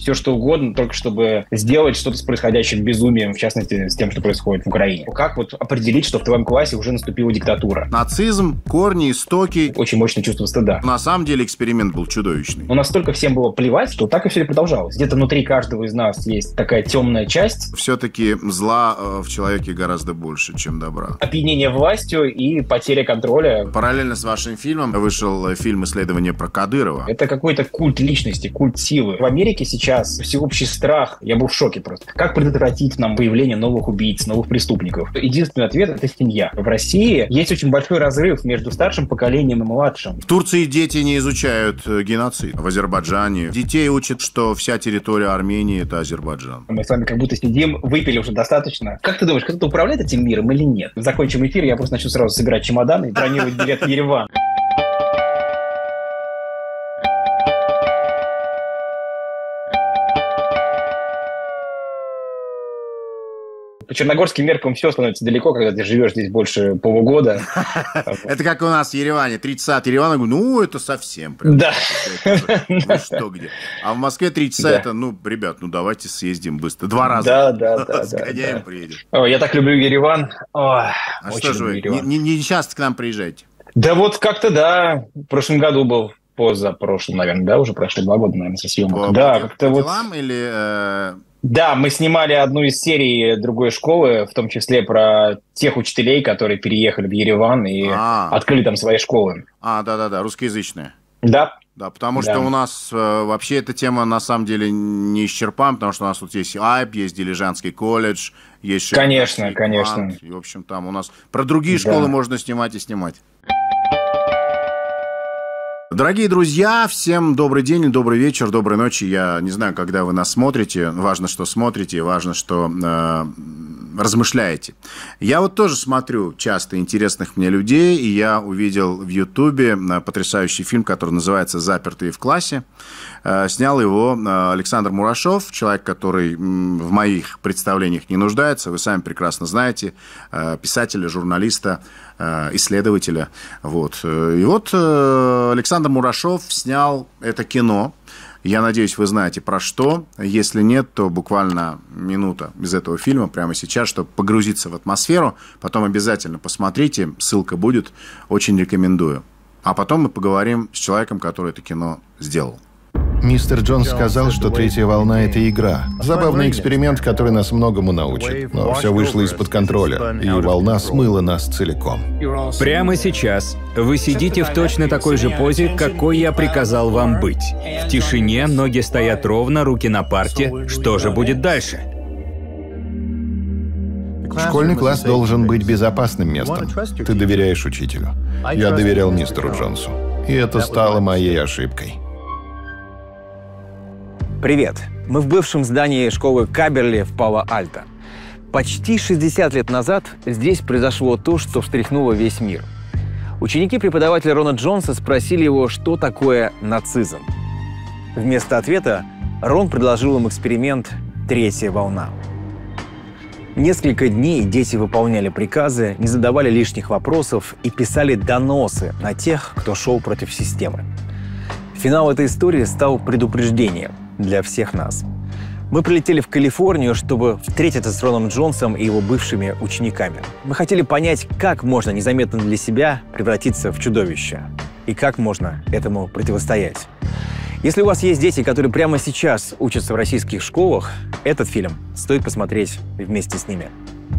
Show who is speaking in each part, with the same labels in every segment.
Speaker 1: все что угодно, только чтобы сделать что-то с происходящим безумием, в частности, с тем, что происходит в Украине. Как вот определить, что в твоем классе уже наступила диктатура?
Speaker 2: Нацизм, корни, истоки.
Speaker 1: Очень мощное чувство стыда.
Speaker 2: На самом деле эксперимент был чудовищный.
Speaker 1: Но настолько всем было плевать, что так и все и продолжалось. Где-то внутри каждого из нас есть такая темная часть.
Speaker 2: Все-таки зла в человеке гораздо больше, чем добра.
Speaker 1: Опьянение властью и потеря контроля.
Speaker 2: Параллельно с вашим фильмом вышел фильм «Исследование про Кадырова».
Speaker 1: Это какой-то культ личности, культ силы. В Америке сейчас всеобщий страх. Я был в шоке просто. Как предотвратить нам появление новых убийц, новых преступников? Единственный ответ – это семья. В России есть очень большой разрыв между старшим поколением и младшим.
Speaker 2: В Турции дети не изучают геноцид. В Азербайджане детей учат, что вся территория Армении – это Азербайджан.
Speaker 1: Мы с вами как будто сидим, выпили уже достаточно. Как ты думаешь, кто-то управляет этим миром или нет? Закончим эфир, я просто начну сразу собирать чемоданы и бронировать билет в Ереван. По черногорским меркам все становится далеко, когда ты живешь здесь больше полугода.
Speaker 2: Это как у нас в Ереване. 30 часа от Еревана, ну, это совсем прям.
Speaker 1: Да.
Speaker 2: Ну, что где. А в Москве 3 часа это, ну, ребят, ну, давайте съездим быстро. 2 раза.
Speaker 1: Да.
Speaker 2: Сгоняем, приедем.
Speaker 1: Я так люблю Ереван.
Speaker 2: А что же вы, не часто к нам приезжаете?
Speaker 1: Да вот как-то да. В прошлом году был. Позапрошлым, наверное, да? Уже прошло 2 года, наверное, со съемок. Да, как-то вот...
Speaker 2: делам или...
Speaker 1: Да, мы снимали одну из серий другой школы, в том числе про тех учителей, которые переехали в Ереван и открыли там свои школы.
Speaker 2: Да, русскоязычные.
Speaker 1: Да.
Speaker 2: Да, потому что у нас вообще эта тема на самом деле не исчерпана, потому что у нас тут есть АЙП, есть Дилижанский колледж, есть...
Speaker 1: Конечно.
Speaker 2: И, в общем, там у нас про другие школы можно снимать и снимать. Дорогие друзья, всем добрый день, добрый вечер, доброй ночи. Я не знаю, когда вы нас смотрите. Важно, что смотрите, важно, что размышляете. Я вот тоже смотрю часто интересных мне людей, и я увидел в Ютубе потрясающий фильм, который называется «Запертые в классе». Снял его Александр Мурашов, человек, который в моих представлениях не нуждается. Вы сами прекрасно знаете, писателя, журналиста, исследователя. Вот. И вот Александр Мурашов снял это кино. Я надеюсь, вы знаете про что. Если нет, то буквально минута из этого фильма прямо сейчас, чтобы погрузиться в атмосферу. Потом обязательно посмотрите, ссылка будет. Очень рекомендую. А потом мы поговорим с человеком, который это кино сделал.
Speaker 3: Мистер Джонс сказал, что третья волна — это игра. Забавный эксперимент, который нас многому научит. Но все вышло из-под контроля, и волна смыла нас целиком.
Speaker 4: Прямо сейчас вы сидите в точно такой же позе, какой я приказал вам быть. В тишине, ноги стоят ровно, руки на парте. Что же будет дальше?
Speaker 3: Школьный класс должен быть безопасным местом. Ты доверяешь учителю. Я доверял мистеру Джонсу. И это стало моей ошибкой.
Speaker 5: Привет! Мы в бывшем здании школы Каберли в Пало-Альто. Почти 60 лет назад здесь произошло то, что встряхнуло весь мир. Ученики преподавателя Рона Джонса спросили его, что такое нацизм. Вместо ответа Рон предложил им эксперимент «Третья волна». Несколько дней дети выполняли приказы, не задавали лишних вопросов и писали доносы на тех, кто шел против системы. Финал этой истории стал предупреждением для всех нас. Мы прилетели в Калифорнию, чтобы встретиться с Роном Джонсом и его бывшими учениками. Мы хотели понять, как можно незаметно для себя превратиться в чудовище и как можно этому противостоять. Если у вас есть дети, которые прямо сейчас учатся в российских школах, этот фильм стоит посмотреть вместе с ними.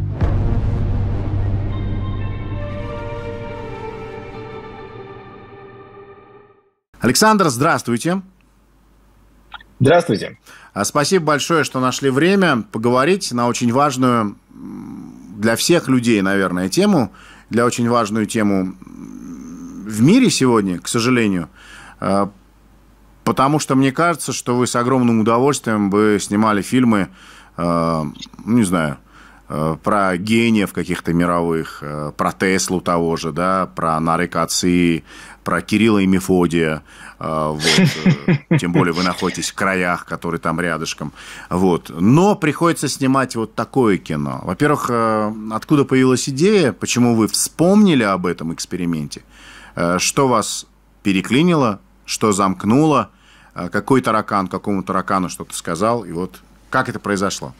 Speaker 2: Александр, здравствуйте.
Speaker 1: Здравствуйте.
Speaker 2: Спасибо большое, что нашли время поговорить на очень важную для всех людей, наверное, тему, для очень важную тему в мире сегодня, к сожалению, потому что мне кажется, что вы с огромным удовольствием бы снимали фильмы, не знаю, про гениев каких-то мировых, про Теслу того же, да, про Нарека Аци, про Кирилла и Мефодия. Вот. Тем более вы находитесь в краях, которые там рядышком. Вот. Но приходится снимать вот такое кино. Во-первых, откуда появилась идея? Почему вы вспомнили об этом эксперименте? Что вас переклинило? Что замкнуло? какой таракан, какому таракану что-то сказал, и вот как это произошло?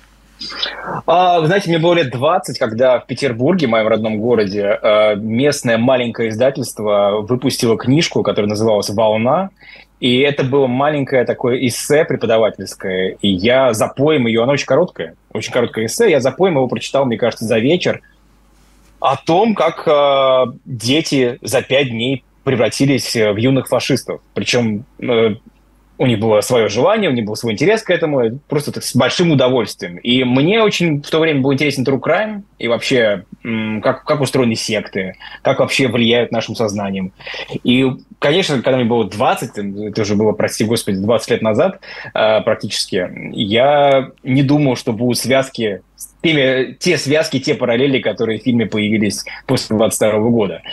Speaker 1: Вы знаете, мне было лет 20, когда в Петербурге, моем родном городе, местное маленькое издательство выпустило книжку, которая называлась «Волна». И это было маленькое такое эссе преподавательское. И я запоем ее, она очень короткое эссе, я запоем его прочитал, мне кажется, за вечер, о том, как дети за 5 дней превратились в юных фашистов. Причем у них было свое желание, у них был свой интерес к этому, просто так, с большим удовольствием. И мне очень в то время был интересен true crime и вообще, как устроены секты, как вообще влияют нашим сознанием. И, конечно, когда мне было 20, это уже было, прости господи, 20 лет назад практически, я не думал, что будут связки, те связки, те параллели, которые в фильме появились после 22 года.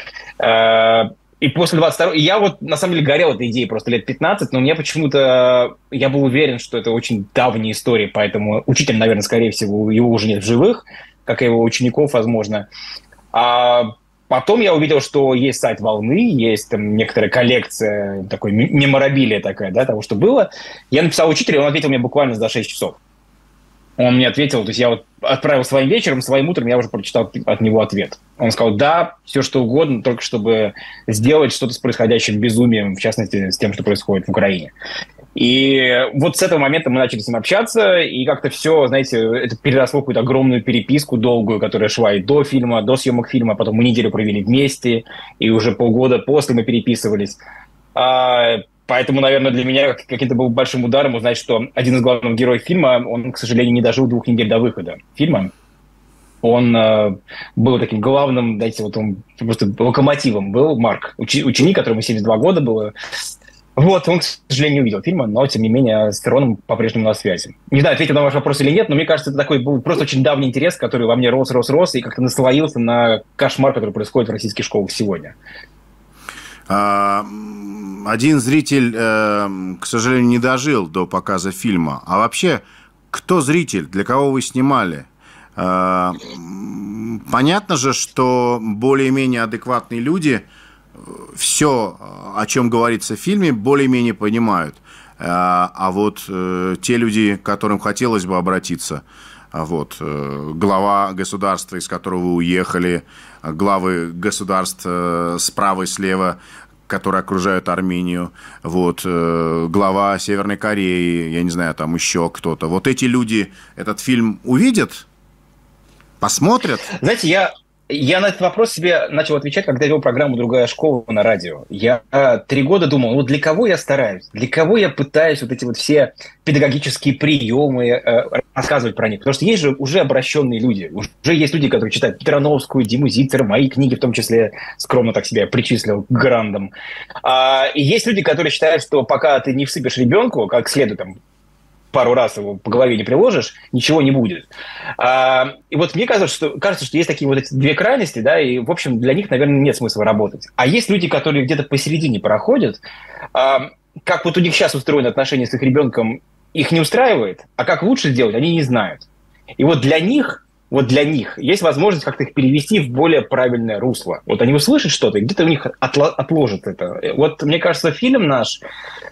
Speaker 1: И после 22-го... Я вот, на самом деле, горел этой идеей просто лет 15, но мне почему-то... Я был уверен, что это очень давняя история, поэтому учитель, наверное, скорее всего, его уже нет в живых, как и его учеников, возможно. А потом я увидел, что есть сайт «Волны», есть там некоторая коллекция, такой меморабилия такая, да, того, что было. Я написал учителю, он ответил мне буквально за 6 часов. Он мне ответил, то есть я вот отправил своим вечером, своим утром я уже прочитал от него ответ. Он сказал, да, все что угодно, только чтобы сделать что-то с происходящим безумием, в частности, с тем, что происходит в Украине. И вот с этого момента мы начали с ним общаться, и как-то все, знаете, это переросло в какую-то огромную переписку долгую, которая шла и до фильма, до съемок фильма, потом мы неделю провели вместе, и уже полгода после мы переписывались. Поэтому, наверное, для меня каким-то был большим ударом узнать, что один из главных героев фильма, он, к сожалению, не дожил 2 недель до выхода фильма. Он был таким главным, знаете, вот он просто локомотивом был, Марк, ученик, которому 72 года было. Вот, он, к сожалению, не увидел фильма, но, тем не менее, с Тероном по-прежнему на связи. Не знаю, ответил на ваш вопрос или нет, но мне кажется, это такой был просто очень давний интерес, который во мне рос и как-то наслоился на кошмар, который происходит в российских школах сегодня.
Speaker 2: Один зритель, к сожалению, не дожил до показа фильма. А вообще, кто зритель? Для кого вы снимали? Понятно же, что более-менее адекватные люди все, о чем говорится в фильме, более-менее понимают. А вот те люди, к которым хотелось бы обратиться, вот, глава государства, из которого вы уехали, главы государств справа и слева, которые окружают Армению, вот, глава Северной Кореи, я не знаю, там еще кто-то. Вот эти люди этот фильм увидят, посмотрят?
Speaker 1: Знаете, я на этот вопрос себе начал отвечать, когда вел программу «Другая школа» на радио. Я 3 года думал, вот для кого я стараюсь, для кого я пытаюсь вот эти вот все педагогические приемы рассказывать про них. Потому что есть же уже обращенные люди, уже есть люди, которые читают Петрановскую, Диму Зицера, мои книги, в том числе, скромно так себя причислил к грандам. И есть люди, которые считают, что пока ты не всыпешь ребенку, как следует там, пару раз его по голове не приложишь, ничего не будет. И вот мне кажется, что есть такие вот эти 2 крайности, да, и, в общем, для них, наверное, нет смысла работать. А есть люди, которые где-то посередине проходят, как вот у них сейчас устроены отношения с их ребенком, их не устраивает, а как лучше сделать, они не знают. И вот для них есть возможность как-то их перевести в более правильное русло. Вот они услышат что-то, и где-то у них отложат это. Вот, мне кажется, фильм наш...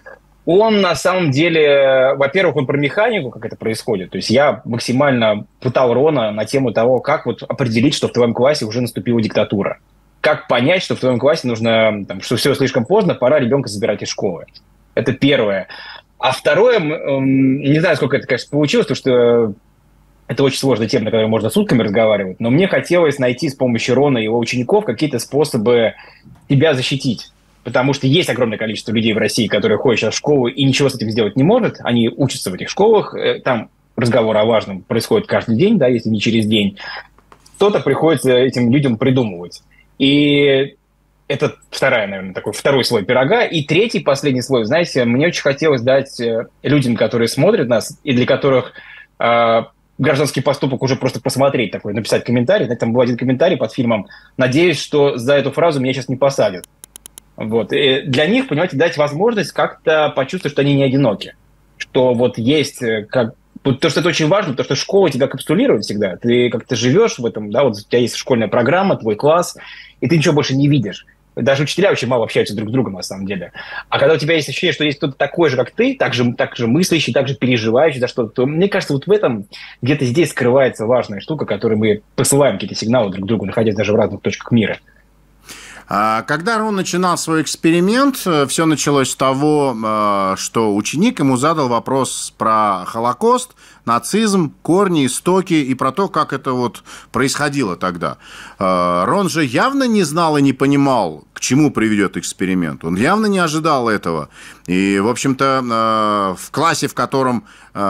Speaker 1: Он на самом деле, во-первых, он про механику, как это происходит. То есть я максимально пытал Рона на тему того, как вот определить, что в твоем классе уже наступила диктатура. Как понять, что в твоем классе нужно, там, что все слишком поздно, пора ребенка забирать из школы. Это первое. А второе, не знаю, сколько это, конечно, получилось, потому что это очень сложная тема, на которой можно сутками разговаривать, но мне хотелось найти с помощью Рона и его учеников какие-то способы себя защитить. Потому что есть огромное количество людей в России, которые ходят сейчас в школу и ничего с этим сделать не может. Они учатся в этих школах, там разговор о важном происходит каждый день, да, если не через день. Что-то приходится этим людям придумывать. И это второй слой пирога. И третий, последний слой, знаете, мне очень хотелось дать людям, которые смотрят нас, и для которых гражданский поступок уже просто посмотреть такой, написать комментарий. Знаете, там был один комментарий под фильмом. Надеюсь, что за эту фразу меня сейчас не посадят. Вот. И для них, понимаете, дать возможность как-то почувствовать, что они не одиноки. Что вот есть... То, что это очень важно, потому что школа тебя капсулирует всегда. Ты как-то живешь в этом, да, вот у тебя есть школьная программа, твой класс, и ты ничего больше не видишь. Даже учителя очень мало общаются друг с другом, на самом деле. А когда у тебя есть ощущение, что есть кто-то такой же, как ты, так же мыслящий, так же переживающий за что-то, то, мне кажется, вот в этом, где-то здесь скрывается важная штука, которой мы посылаем какие-то сигналы друг другу, находясь даже в разных точках мира.
Speaker 2: Когда Рон начинал свой эксперимент, все началось с того, что ученик ему задал вопрос про Холокост, нацизм, корни, истоки и про то, как это вот происходило тогда. Рон же явно не знал и не понимал, к чему приведет эксперимент. Он явно не ожидал этого. И, в общем-то, в классе, в котором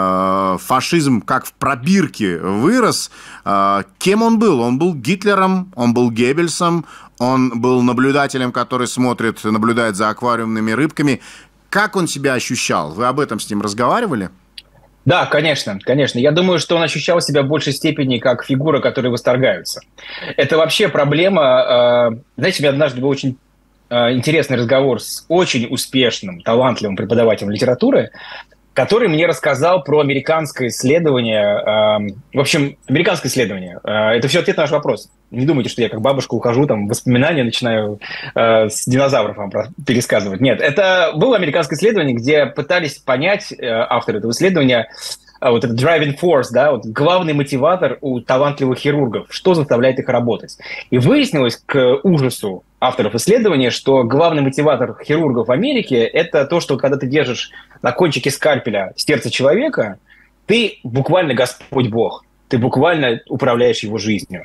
Speaker 2: фашизм как в пробирке вырос, кем он был? Он был Гитлером, он был Геббельсом, он был наблюдателем, который наблюдает за аквариумными рыбками. Как он себя ощущал? Вы об этом с ним разговаривали?
Speaker 1: Да, конечно, конечно. Я думаю, что он ощущал себя в большей степени как фигура, которой восторгаются. Это вообще проблема. Знаете, у меня однажды был очень интересный разговор с очень успешным, талантливым преподавателем литературы, который мне рассказал про американское исследование. В общем, американское исследование. Это все ответ на наш вопрос. Не думайте, что я как бабушка ухожу, там, в воспоминания начинаю с динозавров вам пересказывать. Нет, это было американское исследование, где пытались понять авторы этого исследования вот этот driving force, да, вот главный мотиватор у талантливых хирургов, что заставляет их работать. И выяснилось к ужасу авторов исследования, что главный мотиватор хирургов в Америке – это то, что когда ты держишь на кончике скальпеля сердце человека, ты буквально Господь Бог, ты буквально управляешь его жизнью.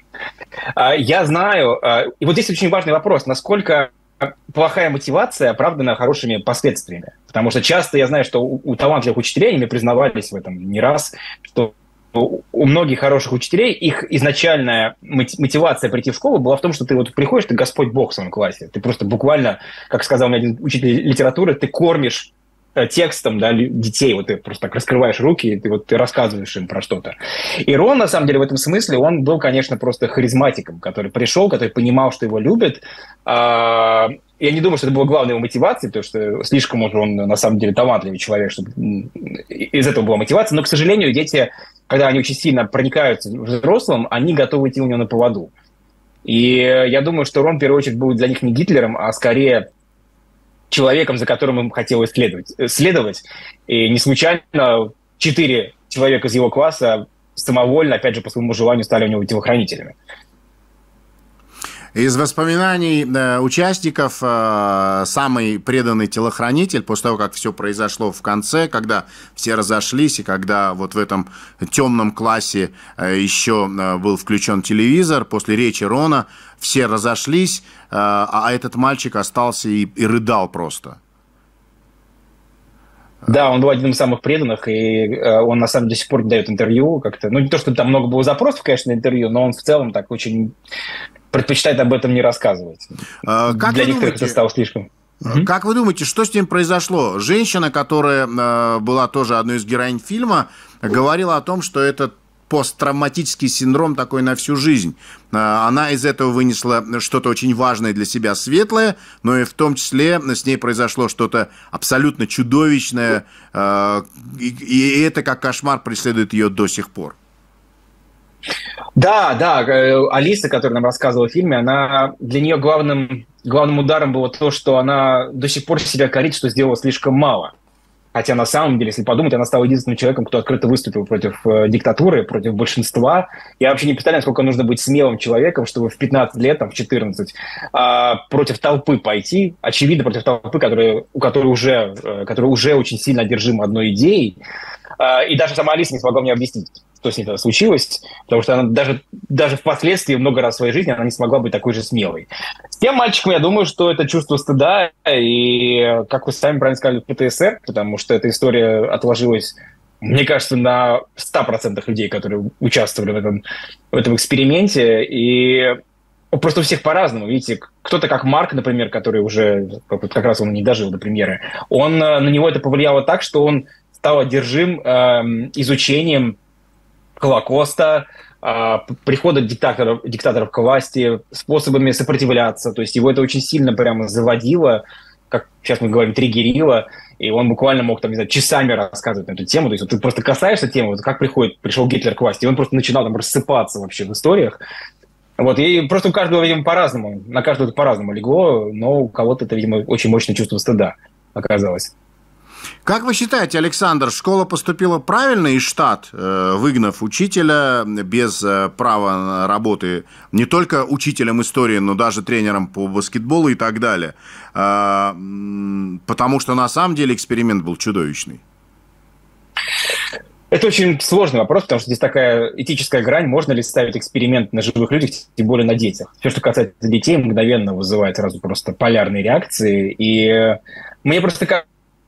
Speaker 1: Я знаю, и вот здесь очень важный вопрос, насколько плохая мотивация оправдана хорошими последствиями. Потому что часто я знаю, что у талантливых учителей, они мне признавались в этом не раз, что у многих хороших учителей их изначальная мотивация прийти в школу была в том, что ты вот приходишь, ты Господь Бог в своем классе. Ты просто буквально, как сказал мне один учитель литературы, ты кормишь текстом, да, детей, вот ты просто так раскрываешь руки, и ты рассказываешь им про что-то. И Рон, на самом деле, в этом смысле, он был, конечно, просто харизматиком, который пришел, который понимал, что его любят. Я не думаю, что это было главной его мотивацией, потому что слишком уже он, на самом деле, талантливый человек, чтобы из этого была мотивация. Но, к сожалению, дети, когда они очень сильно проникаются взрослым, они готовы идти у него на поводу. И я думаю, что Рон, в первую очередь, будет для них не Гитлером, а скорее человеком, за которым им хотелось следовать. И не случайно 4 человека из его класса самовольно, опять же, по своему желанию, стали у него телохранителями.
Speaker 2: Из воспоминаний участников самый преданный телохранитель, после того, как все произошло в конце, когда все разошлись, и когда вот в этом темном классе еще был включен телевизор, после речи Рона все разошлись, а этот мальчик остался и рыдал просто.
Speaker 1: Да, он был один из самых преданных, и он, на самом деле, до сих пор дает интервью как-то. Ну, не то, что там много было запросов, конечно, на интервью, но он в целом так очень предпочитает об этом не рассказывать. Для некоторых это стало слишком.
Speaker 2: Как вы думаете, что с ним произошло? Женщина, которая была тоже одной из героинь фильма, говорила о том, что это посттравматический синдром такой на всю жизнь. Она из этого вынесла что-то очень важное для себя, светлое, но и в том числе с ней произошло что-то абсолютно чудовищное, и это как кошмар преследует ее до сих пор.
Speaker 1: Да, Алиса, которая нам рассказывала в фильме, для нее главным ударом было то, что она до сих пор себя корит, что сделала слишком мало. Хотя на самом деле, если подумать, она стала единственным человеком, кто открыто выступил против диктатуры, против большинства. Я вообще не представляю, сколько нужно быть смелым человеком, чтобы в 15 лет, в 14, против толпы пойти. Очевидно, против толпы, которая уже очень сильно одержима одной идеей. И даже сама Алиса не смогла мне объяснить, что с ней тогда случилось, потому что она даже впоследствии много раз в своей жизни она не смогла быть такой же смелой. С тем мальчиком, я думаю, что это чувство стыда, и, как вы сами правильно сказали, ПТСР, потому что эта история отложилась, мне кажется, на 100% людей, которые участвовали в этом эксперименте, и просто у всех по-разному. Видите, кто-то как Марк, например, который уже, как раз он не дожил до премьеры, на него это повлияло так, что он стал одержим изучением Холокоста, прихода диктаторов к власти, способами сопротивляться. То есть его это очень сильно прямо заводило, как сейчас мы говорим, триггерило, и он буквально мог часами рассказывать на эту тему. То есть вот ты просто касаешься темы, вот как пришел Гитлер к власти, и он просто начинал рассыпаться вообще в историях. Вот, и просто у каждого, видимо, по-разному, на каждого это по-разному легло, но у кого-то это, видимо, очень мощное чувство стыда оказалось.
Speaker 2: Как вы считаете, Александр, школа поступила правильно из штат, выгнав учителя без права работы не только учителем истории, но даже тренером по баскетболу и так далее? Потому что на самом деле эксперимент был чудовищный.
Speaker 1: Это очень сложный вопрос, потому что здесь такая этическая грань, можно ли ставить эксперимент на живых людях, тем более на детях. Все, что касается детей, мгновенно вызывает сразу просто полярные реакции. И мне просто кажется,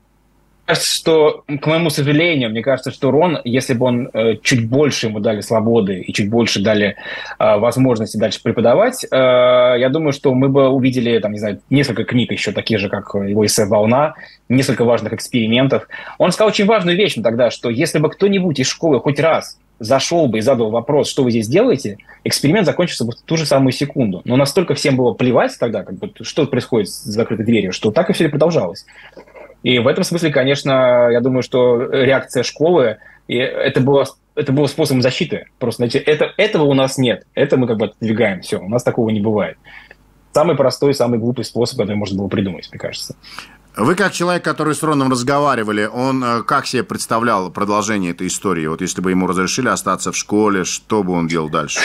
Speaker 1: что, к моему сожалению, мне кажется, что Рон, если бы он чуть больше ему дали свободы и чуть больше дали возможности дальше преподавать, я думаю, что мы бы увидели, там, не знаю, несколько книг еще таких же, как его эссе «Волна», несколько важных экспериментов. Он сказал очень важную вещь тогда, что если бы кто-нибудь из школы хоть раз зашел бы и задал вопрос, что вы здесь делаете, эксперимент закончился бы в ту же самую секунду. Но настолько всем было плевать тогда, как бы, что происходит с закрытой дверью, что так и все и продолжалось. И в этом смысле, конечно, я думаю, что реакция школы, и это было способом защиты. Просто, знаете, этого у нас нет. Это мы как бы отодвигаем. Все, у нас такого не бывает. Самый простой, самый глупый способ, который можно было придумать, мне кажется.
Speaker 2: Вы как человек, который с Роном разговаривали, он как себе представлял продолжение этой истории? Вот если бы ему разрешили остаться в школе, что бы он делал дальше?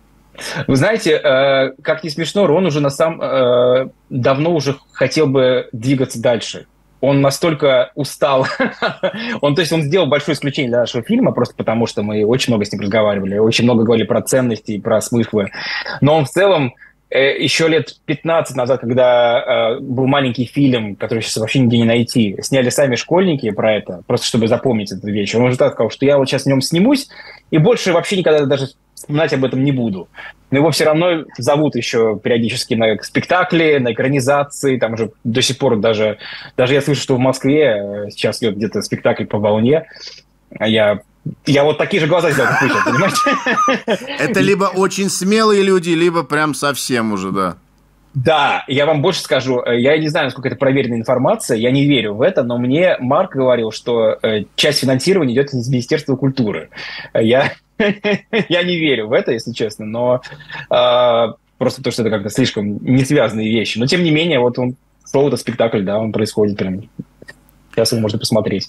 Speaker 1: Вы знаете, как ни смешно, Рон уже давно уже хотел бы двигаться дальше. Он настолько устал. Он сделал большое исключение для нашего фильма, просто потому что мы очень много с ним разговаривали, очень много говорили про ценности, про смыслы. Но он в целом еще лет 15 назад, когда был маленький фильм, который сейчас вообще нигде не найти, сняли сами школьники про это, просто чтобы запомнить эту вещь. Он уже так сказал, что я вот сейчас в нем снимусь, и больше вообще никогда даже вспоминать об этом не буду. Но его все равно зовут еще периодически на спектакли, на экранизации. Там уже до сих пор даже я слышу, что в Москве сейчас идет где-то спектакль по «Волне». Я вот такие же глаза сделал, как вы сейчас, понимаете?
Speaker 2: Это либо очень смелые люди, либо прям совсем уже, да.
Speaker 1: Да, я вам больше скажу. Я не знаю, насколько это проверенная информация, я не верю в это, но мне Марк говорил, что часть финансирования идет из Министерства культуры. Я не верю в это, если честно, но просто потому что это как-то слишком не связанные вещи. Но тем не менее, вот он шел, этот спектакль, да, он происходит прям. Сейчас его можно посмотреть.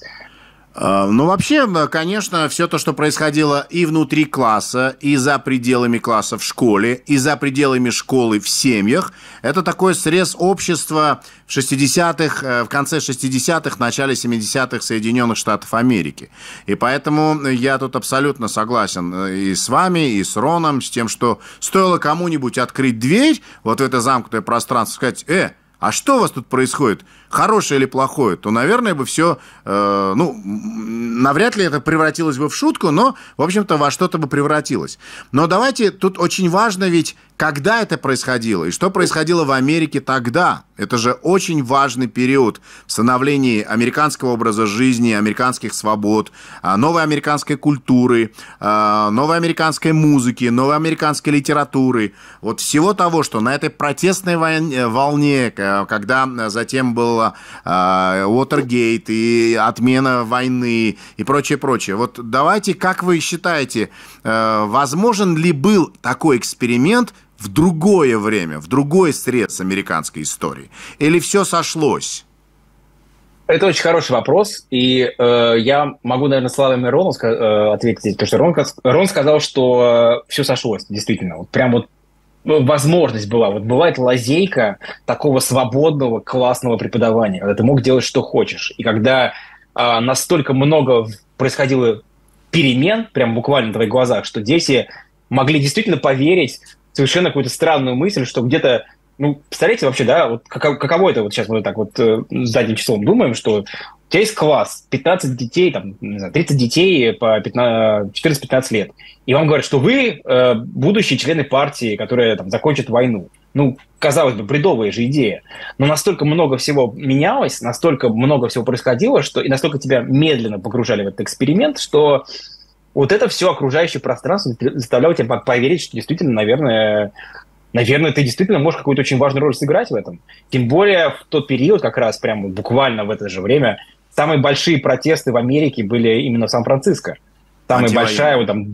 Speaker 2: Ну, вообще, конечно, все то, что происходило и внутри класса, и за пределами класса в школе, и за пределами школы в семьях, это такой срез общества в 60-х, в конце 60-х, начале 70-х Соединенных Штатов Америки. И поэтому я тут абсолютно согласен и с вами, и с Роном, с тем, что стоило кому-нибудь открыть дверь, вот в это замкнутое пространство, сказать: а что у вас тут происходит? Хорошее или плохое? То, наверное, бы все, навряд ли это превратилось бы в шутку, но, в общем-то, во что-то бы превратилось. Но давайте, тут очень важно ведь, когда это происходило и что происходило в Америке тогда. Это же очень важный период в становлении американского образа жизни, американских свобод, новой американской культуры, новой американской музыки, новой американской литературы. Вот всего того, что на этой протестной волне, когда затем был Уотергейт и отмена войны и прочее. Вот давайте, как вы считаете, возможен ли был такой эксперимент в другое время, в другой срез американской истории? Или все сошлось?
Speaker 1: Это очень хороший вопрос, и я могу, наверное, словами Рона ответить, потому что Рон сказал, что все сошлось, действительно. Вот прям вот возможность была. Вот бывает лазейка такого свободного, классного преподавания, когда ты мог делать, что хочешь. И когда настолько много происходило перемен, прям буквально на твоих глазах, что дети могли действительно поверить в совершенно какую-то странную мысль, что где-то, представляете вообще, да, вот каково это, вот сейчас мы так вот задним числом думаем, что у тебя есть класс, 15 детей, там, не знаю, 30 детей по 14-15 лет, и вам говорят, что вы будущие члены партии, которые там закончат войну. Казалось бы, бредовая же идея. Но настолько много всего менялось, настолько много всего происходило, и настолько тебя медленно погружали в этот эксперимент, что вот это все окружающее пространство заставляло тебя поверить, что действительно, наверное, ты действительно можешь какую-то очень важную роль сыграть в этом. Тем более в тот период, как раз прямо буквально в это же время, самые большие протесты в Америке были именно в Сан-Франциско. Самая большая,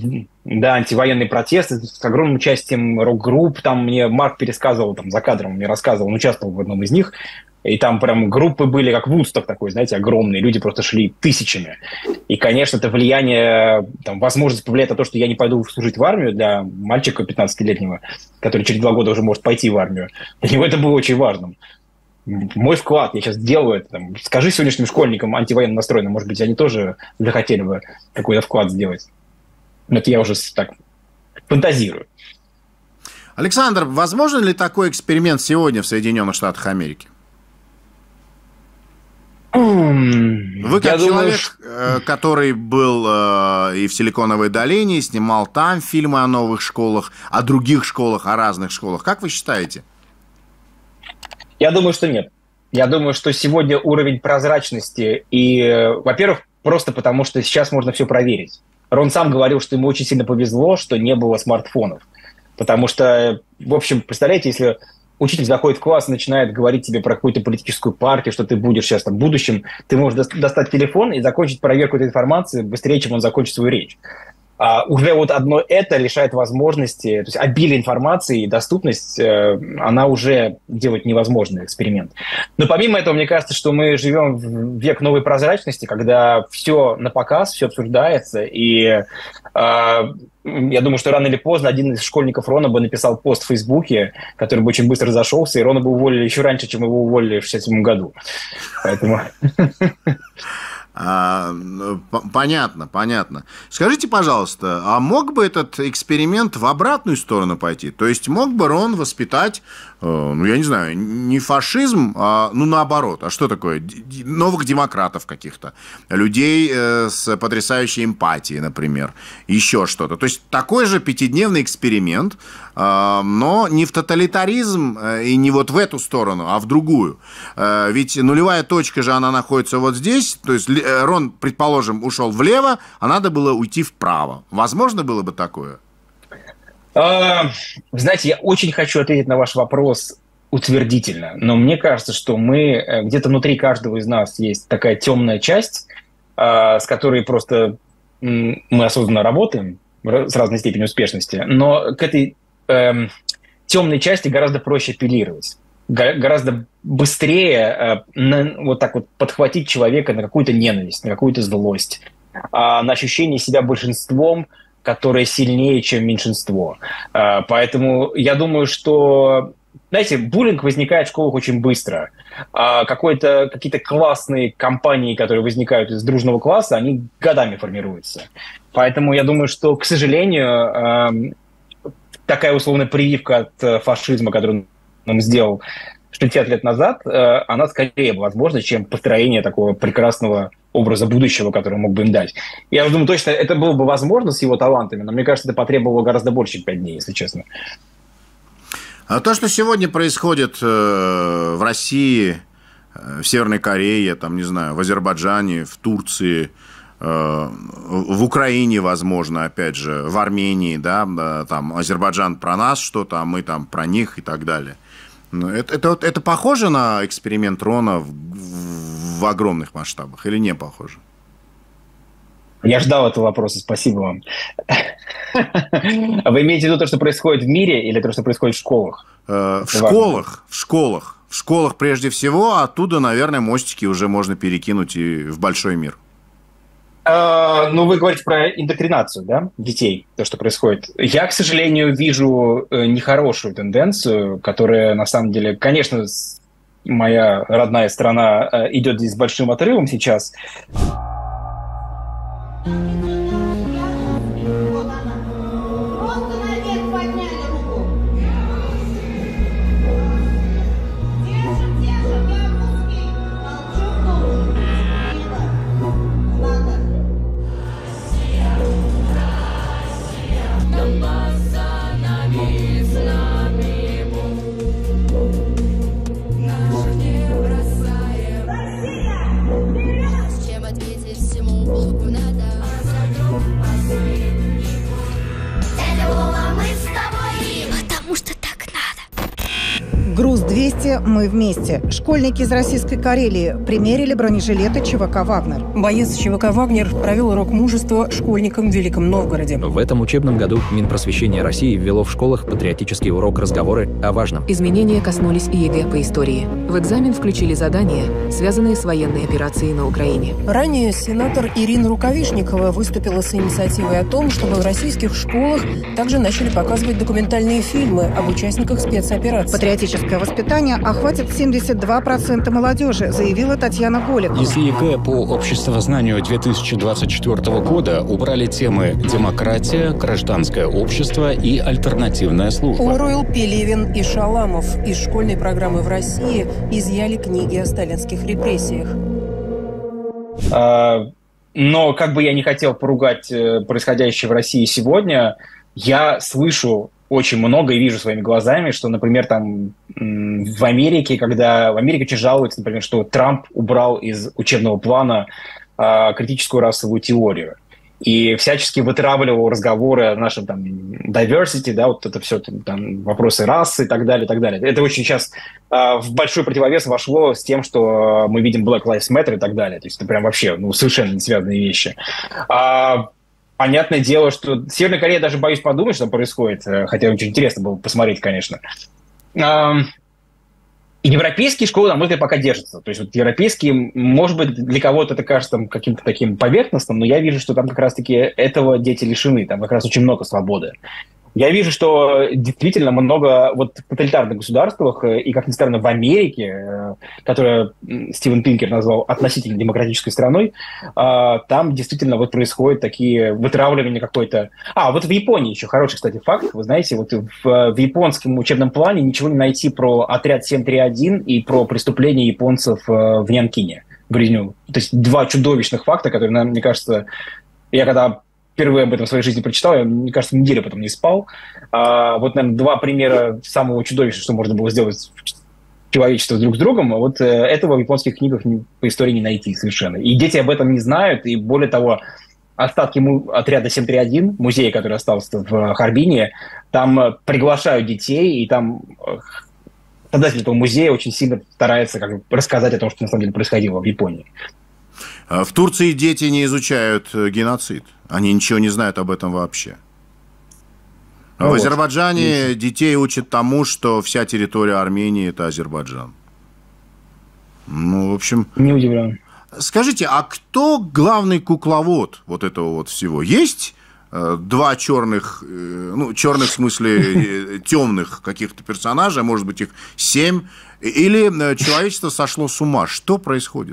Speaker 1: Да, антивоенные протесты с огромным участием рок-групп. Там мне Марк пересказывал, там за кадром мне рассказывал, он участвовал в одном из них. И там прям группы были, как Вудсток такой, знаете, огромные. Люди просто шли тысячами. И, конечно, это влияние, там, возможность повлияет на то, что я не пойду служить в армию для мальчика 15-летнего, который через 2 года уже может пойти в армию. Для него это было очень важным. Мой вклад, я сейчас делаю это. Там, скажи сегодняшним школьникам антивоенно настроенным, может быть, они тоже захотели бы какой-то вклад сделать. Но это я уже так фантазирую.
Speaker 2: Александр, возможен ли такой эксперимент сегодня в Соединенных Штатах Америки? Вы как человек, который был и в Силиконовой долине, снимал там фильмы о новых школах, о других школах, о разных школах. Как вы считаете?
Speaker 1: Я думаю, что нет. Я думаю, что сегодня уровень прозрачности и, во-первых, просто потому, что сейчас можно все проверить. Рон сам говорил, что ему очень сильно повезло, что не было смартфонов. Потому что, в общем, представляете, если учитель заходит в класс и начинает говорить тебе про какую-то политическую партию, что ты будешь сейчас там в будущем, ты можешь достать телефон и закончить проверку этой информации быстрее, чем он закончит свою речь. Уже вот одно это лишает возможности, то есть обилие информации и доступность, она уже делает невозможный эксперимент. Но помимо этого, мне кажется, что мы живем в век новой прозрачности, когда все на показ, все обсуждается, и я думаю, что рано или поздно один из школьников Рона бы написал пост в Фейсбуке, который бы очень быстро разошелся, и Рона бы уволили еще раньше, чем его уволили в 1967 году. Поэтому...
Speaker 2: Понятно. Скажите, пожалуйста, а мог бы этот эксперимент в обратную сторону пойти? То есть мог бы Рон воспитать, ну, я не знаю, не фашизм, а, ну, наоборот. А что такое? Новых демократов каких-то. Людей с потрясающей эмпатией, например. Еще что-то. То есть такой же 5-дневный эксперимент, но не в тоталитаризм и не вот в эту сторону, а в другую. Ведь нулевая точка же, она находится вот здесь. То есть Рон, предположим, ушел влево, а надо было уйти вправо. Возможно было бы такое?
Speaker 1: Знаете, я очень хочу ответить на ваш вопрос утвердительно, но мне кажется, что мы, где-то внутри каждого из нас есть такая темная часть, с которой просто мы осознанно работаем с разной степенью успешности, но к этой темной части гораздо проще апеллировать. Гораздо быстрее вот так вот подхватить человека на какую-то ненависть, на какую-то злость, на ощущение себя большинством, которое сильнее, чем меньшинство. Поэтому я думаю, что, знаете, буллинг возникает в школах очень быстро. Какие-то классные компании, которые возникают из дружного класса, они годами формируются. Поэтому я думаю, что, к сожалению, такая условная прививка от фашизма, которую он сделал 60 лет назад, она скорее возможна, чем построение такого прекрасного образа будущего, который мог бы им дать. Я думаю, точно это было бы возможно с его талантами, но мне кажется, это потребовало гораздо больше, чем 5 дней, если честно.
Speaker 2: А то, что сегодня происходит в России, в Северной Корее, там, не знаю, в Азербайджане, в Турции, в Украине, возможно, опять же, в Армении, да, там Азербайджан про нас что-то, а мы там про них и так далее. Это похоже на эксперимент Рона в огромных масштабах или не похоже?
Speaker 1: Я ждал этого вопроса, спасибо вам. Вы имеете в виду то, что происходит в мире, или то, что происходит в школах?
Speaker 2: В школах прежде всего, а оттуда, наверное, мостики уже можно перекинуть и в большой мир.
Speaker 1: Ну, вы говорите про индоктринацию, да, детей, то, что происходит. Я, к сожалению, вижу нехорошую тенденцию, которая, на самом деле, конечно, моя родная страна идет здесь с большим отрывом сейчас.
Speaker 6: Россия, мы вместе. Школьники из Российской Карелии примерили бронежилеты ЧВК «Вагнер».
Speaker 7: Боец ЧВК «Вагнер» провел урок мужества школьникам в Великом Новгороде.
Speaker 8: В этом учебном году Минпросвещение России ввело в школах патриотический урок «Разговоры о важном».
Speaker 9: Изменения коснулись и ЕГЭ по истории. В экзамен включили задания, связанные с военной операцией на Украине.
Speaker 7: Ранее сенатор Ирина Рукавишникова выступила с инициативой о том, чтобы в российских школах также начали показывать документальные фильмы об участниках спецоперации.
Speaker 6: Патриотическое воспитание охватит 72% молодежи, заявила Татьяна Голикова.
Speaker 10: Из ЕГЭ по обществознанию 2024 года убрали темы «Демократия», «Гражданское общество» и «Альтернативная служба».
Speaker 7: Оруэлл, Пелевин и Шаламов из школьной программы в России изъяли книги о сталинских репрессиях.
Speaker 1: Но как бы я не хотел поругать происходящее в России сегодня, я слышу очень много и вижу своими глазами, что, например, там в Америке, когда в Америке очень жалуются, например, что Трамп убрал из учебного плана критическую расовую теорию и всячески вытравливал разговоры о нашем там diversity, да, вот это все там вопросы расы и так далее, и так далее. Это очень сейчас в большой противовес вошло с тем, что мы видим Black Lives Matter и так далее. То есть это прям вообще совершенно не связанные вещи. Понятное дело, что Северная Корея, даже боюсь подумать, что там происходит, хотя очень интересно было посмотреть, конечно. Европейские школы, на мой взгляд, пока держатся. То есть вот европейские, может быть, для кого-то это кажется там каким-то таким поверхностным, но я вижу, что там как раз-таки этого дети лишены, там как раз очень много свободы. Я вижу, что действительно много вот в тоталитарных государствах, и, как ни странно, в Америке, которую Стивен Пинкер назвал относительно демократической страной, там действительно вот происходят такие вытравливания какой-то... вот в Японии еще хороший, кстати, факт. Вы знаете, вот в японском учебном плане ничего не найти про отряд 731 и про преступления японцев в Нянкине, в Грязню. То есть два чудовищных факта, которые, мне кажется, я когда впервые об этом в своей жизни прочитал, я, мне кажется, неделю потом не спал. Вот, наверное, два примера самого чудовищного, что можно было сделать человечество друг с другом. Вот этого в японских книгах по истории не найти совершенно. И дети об этом не знают. И более того, остатки отряда 731, музея, который остался в Харбине, там приглашают детей, и там создатель этого музея очень сильно старается рассказать о том, что на самом деле происходило в Японии.
Speaker 2: В Турции дети не изучают геноцид. Они ничего не знают об этом вообще. В Азербайджане детей учат тому, что вся территория Армении – это Азербайджан. В общем...
Speaker 1: Не удивлен.
Speaker 2: Скажите, а кто главный кукловод вот этого вот всего? Есть два черных, черных в смысле темных каких-то персонажей, может быть, их 7, или человечество сошло с ума? Что происходит?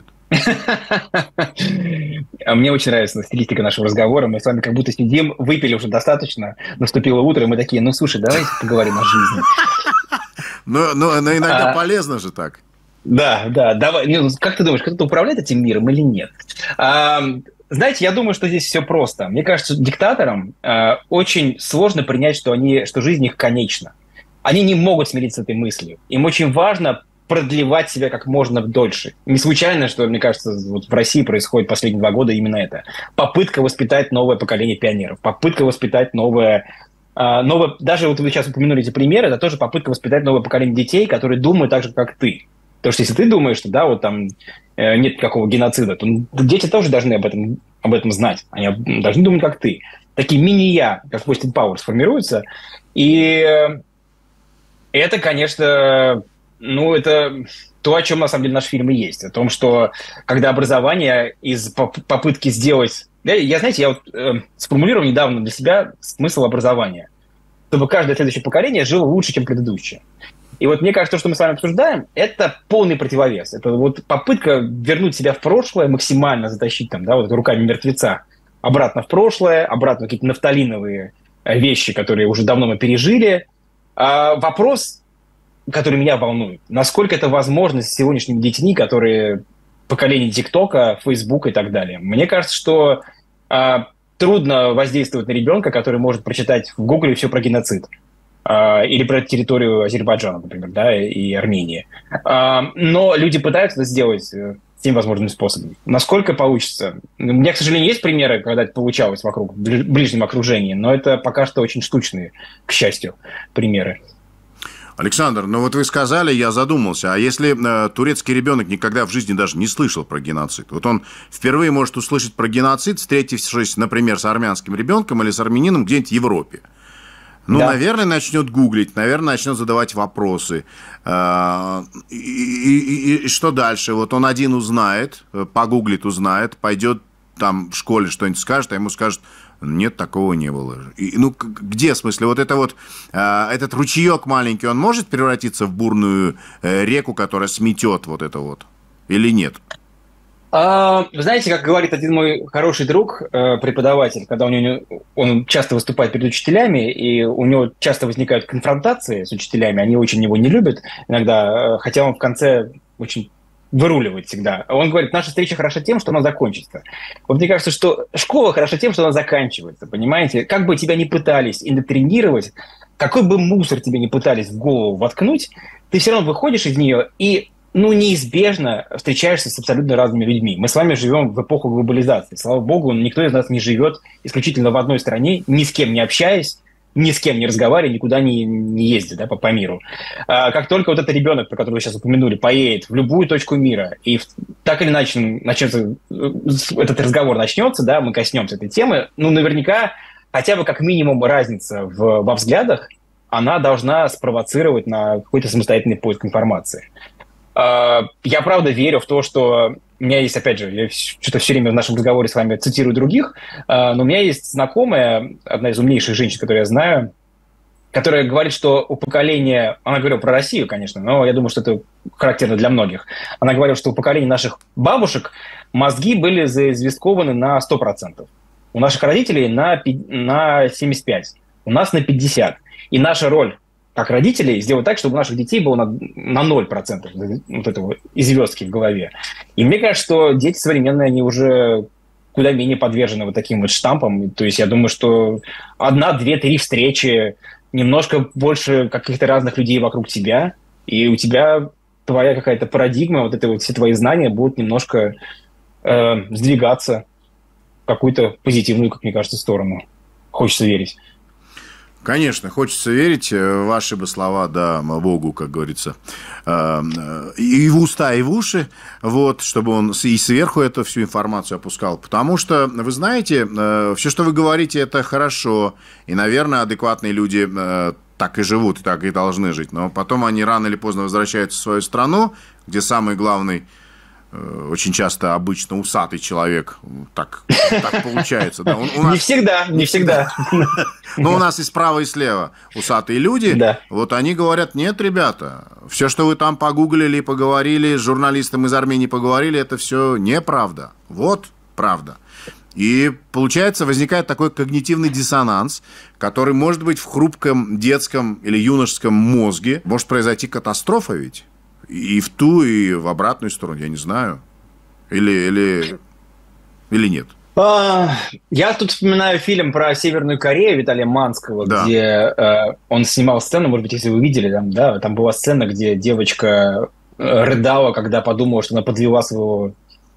Speaker 1: Мне очень нравится стилистика нашего разговора. Мы с вами как будто сидим, выпили уже достаточно, наступило утро, и мы такие, слушай, давайте поговорим о жизни.
Speaker 2: Но иногда полезно же так.
Speaker 1: Да, давай. Как ты думаешь, кто-то управляет этим миром или нет? Знаете, я думаю, что здесь все просто. Мне кажется, диктаторам очень сложно принять, что жизнь их конечна. Они не могут смириться с этой мыслью. Им очень важно продлевать себя как можно дольше. Не случайно, что, мне кажется, вот в России происходит последние 2 года именно это. Попытка воспитать новое поколение пионеров, попытка воспитать новое... Даже вот вы сейчас упомянули эти примеры, это тоже попытка воспитать новое поколение детей, которые думают так же, как ты. Потому что если ты думаешь, что вот там нет никакого геноцида, то дети тоже должны об этом знать. Они должны думать, как ты. Такие мини-я, как Austin Powers, формируются. И это, конечно... это то, о чем на самом деле наш фильм и есть. О том, что когда образование из попытки сделать... Я сформулировал недавно для себя смысл образования. Чтобы каждое следующее поколение жило лучше, чем предыдущее. И вот мне кажется, то, что мы с вами обсуждаем, это полный противовес. Это вот попытка вернуть себя в прошлое, максимально затащить руками мертвеца обратно в прошлое, обратно в какие-то нафталиновые вещи, которые уже давно мы пережили. Вопрос, который меня волнует, насколько это возможно с сегодняшними детьми, которые поколение ТикТока, Фейсбука и так далее. Мне кажется, что трудно воздействовать на ребенка, который может прочитать в Гугле все про геноцид. Или про территорию Азербайджана, например, и Армении. Но люди пытаются это сделать всеми возможными способами. Насколько получится? У меня, к сожалению, есть примеры, когда это получалось в ближнем окружении, но это пока что очень штучные, к счастью, примеры.
Speaker 2: Александр, ну вот вы сказали, я задумался, а если турецкий ребенок никогда в жизни даже не слышал про геноцид, вот он впервые может услышать про геноцид, встретившись, например, с армянским ребенком или с армянином где-нибудь в Европе. Ну, да. Наверное, начнет гуглить, наверное, начнет задавать вопросы. И что дальше? Вот он один узнает, погуглит, узнает, пойдет там в школе что-нибудь скажет, а ему скажут, нет, такого не было. Ну, где, в смысле, вот это вот, этот ручеек маленький, он может превратиться в бурную реку, которая сметет вот это вот, или нет?
Speaker 1: Вы знаете, как говорит один мой хороший друг, преподаватель, когда он часто выступает перед учителями, и у него часто возникают конфронтации с учителями, они очень его не любят иногда, хотя он в конце очень выруливает всегда. Он говорит, наша встреча хороша тем, что она закончится. Вот мне кажется, что школа хороша тем, что она заканчивается, понимаете? Как бы тебя ни пытались индоктринировать, какой бы мусор тебе ни пытались в голову воткнуть, ты все равно выходишь из нее и, неизбежно встречаешься с абсолютно разными людьми. Мы с вами живем в эпоху глобализации. Слава богу, никто из нас не живет исключительно в одной стране, ни с кем не общаясь, ни с кем не разговаривая, никуда не ездит, да, по миру. Как только вот этот ребенок, про которого вы сейчас упомянули, поедет в любую точку мира, и так или иначе начнется, этот разговор начнется, да, мы коснемся этой темы, наверняка хотя бы как минимум разница во взглядах, она должна спровоцировать на какой-то самостоятельный поиск информации. Я правда верю в то, что у меня есть, опять же, я что-то все время в нашем разговоре с вами цитирую других, но у меня есть знакомая, одна из умнейших женщин, которую я знаю, которая говорит, что у поколения, она говорила про Россию, конечно, но я думаю, что это характерно для многих, она говорила, что у поколения наших бабушек мозги были заизвесткованы на 100%, у наших родителей на 75%, у нас на 50%. И наша роль как родителей сделать так, чтобы у наших детей было на 0% вот этого известки в голове. И мне кажется, что дети современные, они уже куда менее подвержены вот таким вот штампам. То есть я думаю, что 1, 2, 3 встречи, немножко больше каких-то разных людей вокруг тебя, и у тебя твоя какая-то парадигма, вот это вот все твои знания будут немножко сдвигаться в какую-то позитивную, как мне кажется, сторону. Хочется верить.
Speaker 2: Конечно, хочется верить. Ваши бы слова, да, Богу, как говорится, и в уста, и в уши, вот, чтобы он и сверху эту всю информацию опускал. Потому что, вы знаете, все, что вы говорите, это хорошо. И, наверное, адекватные люди так и живут, и так и должны жить. Но потом они рано или поздно возвращаются в свою страну, где самый главный, очень часто обычно усатый человек, так получается. Да?
Speaker 1: Не всегда.
Speaker 2: Но у нас и справа, и слева усатые люди.
Speaker 1: Да.
Speaker 2: Вот они говорят, нет, ребята, все, что вы там погуглили, поговорили, с журналистом из Армении поговорили, это все неправда. Вот правда. И, получается, возникает такой когнитивный диссонанс, который может быть в хрупком детском или юношеском мозге. Может произойти катастрофа ведь. И в ту, и в обратную сторону, я не знаю. Или нет?
Speaker 1: Я тут вспоминаю фильм про Северную Корею Виталия Манского, да, где он снимал сцену, может быть, если вы видели, там была сцена, где девочка рыдала, когда подумала, что она подвела своего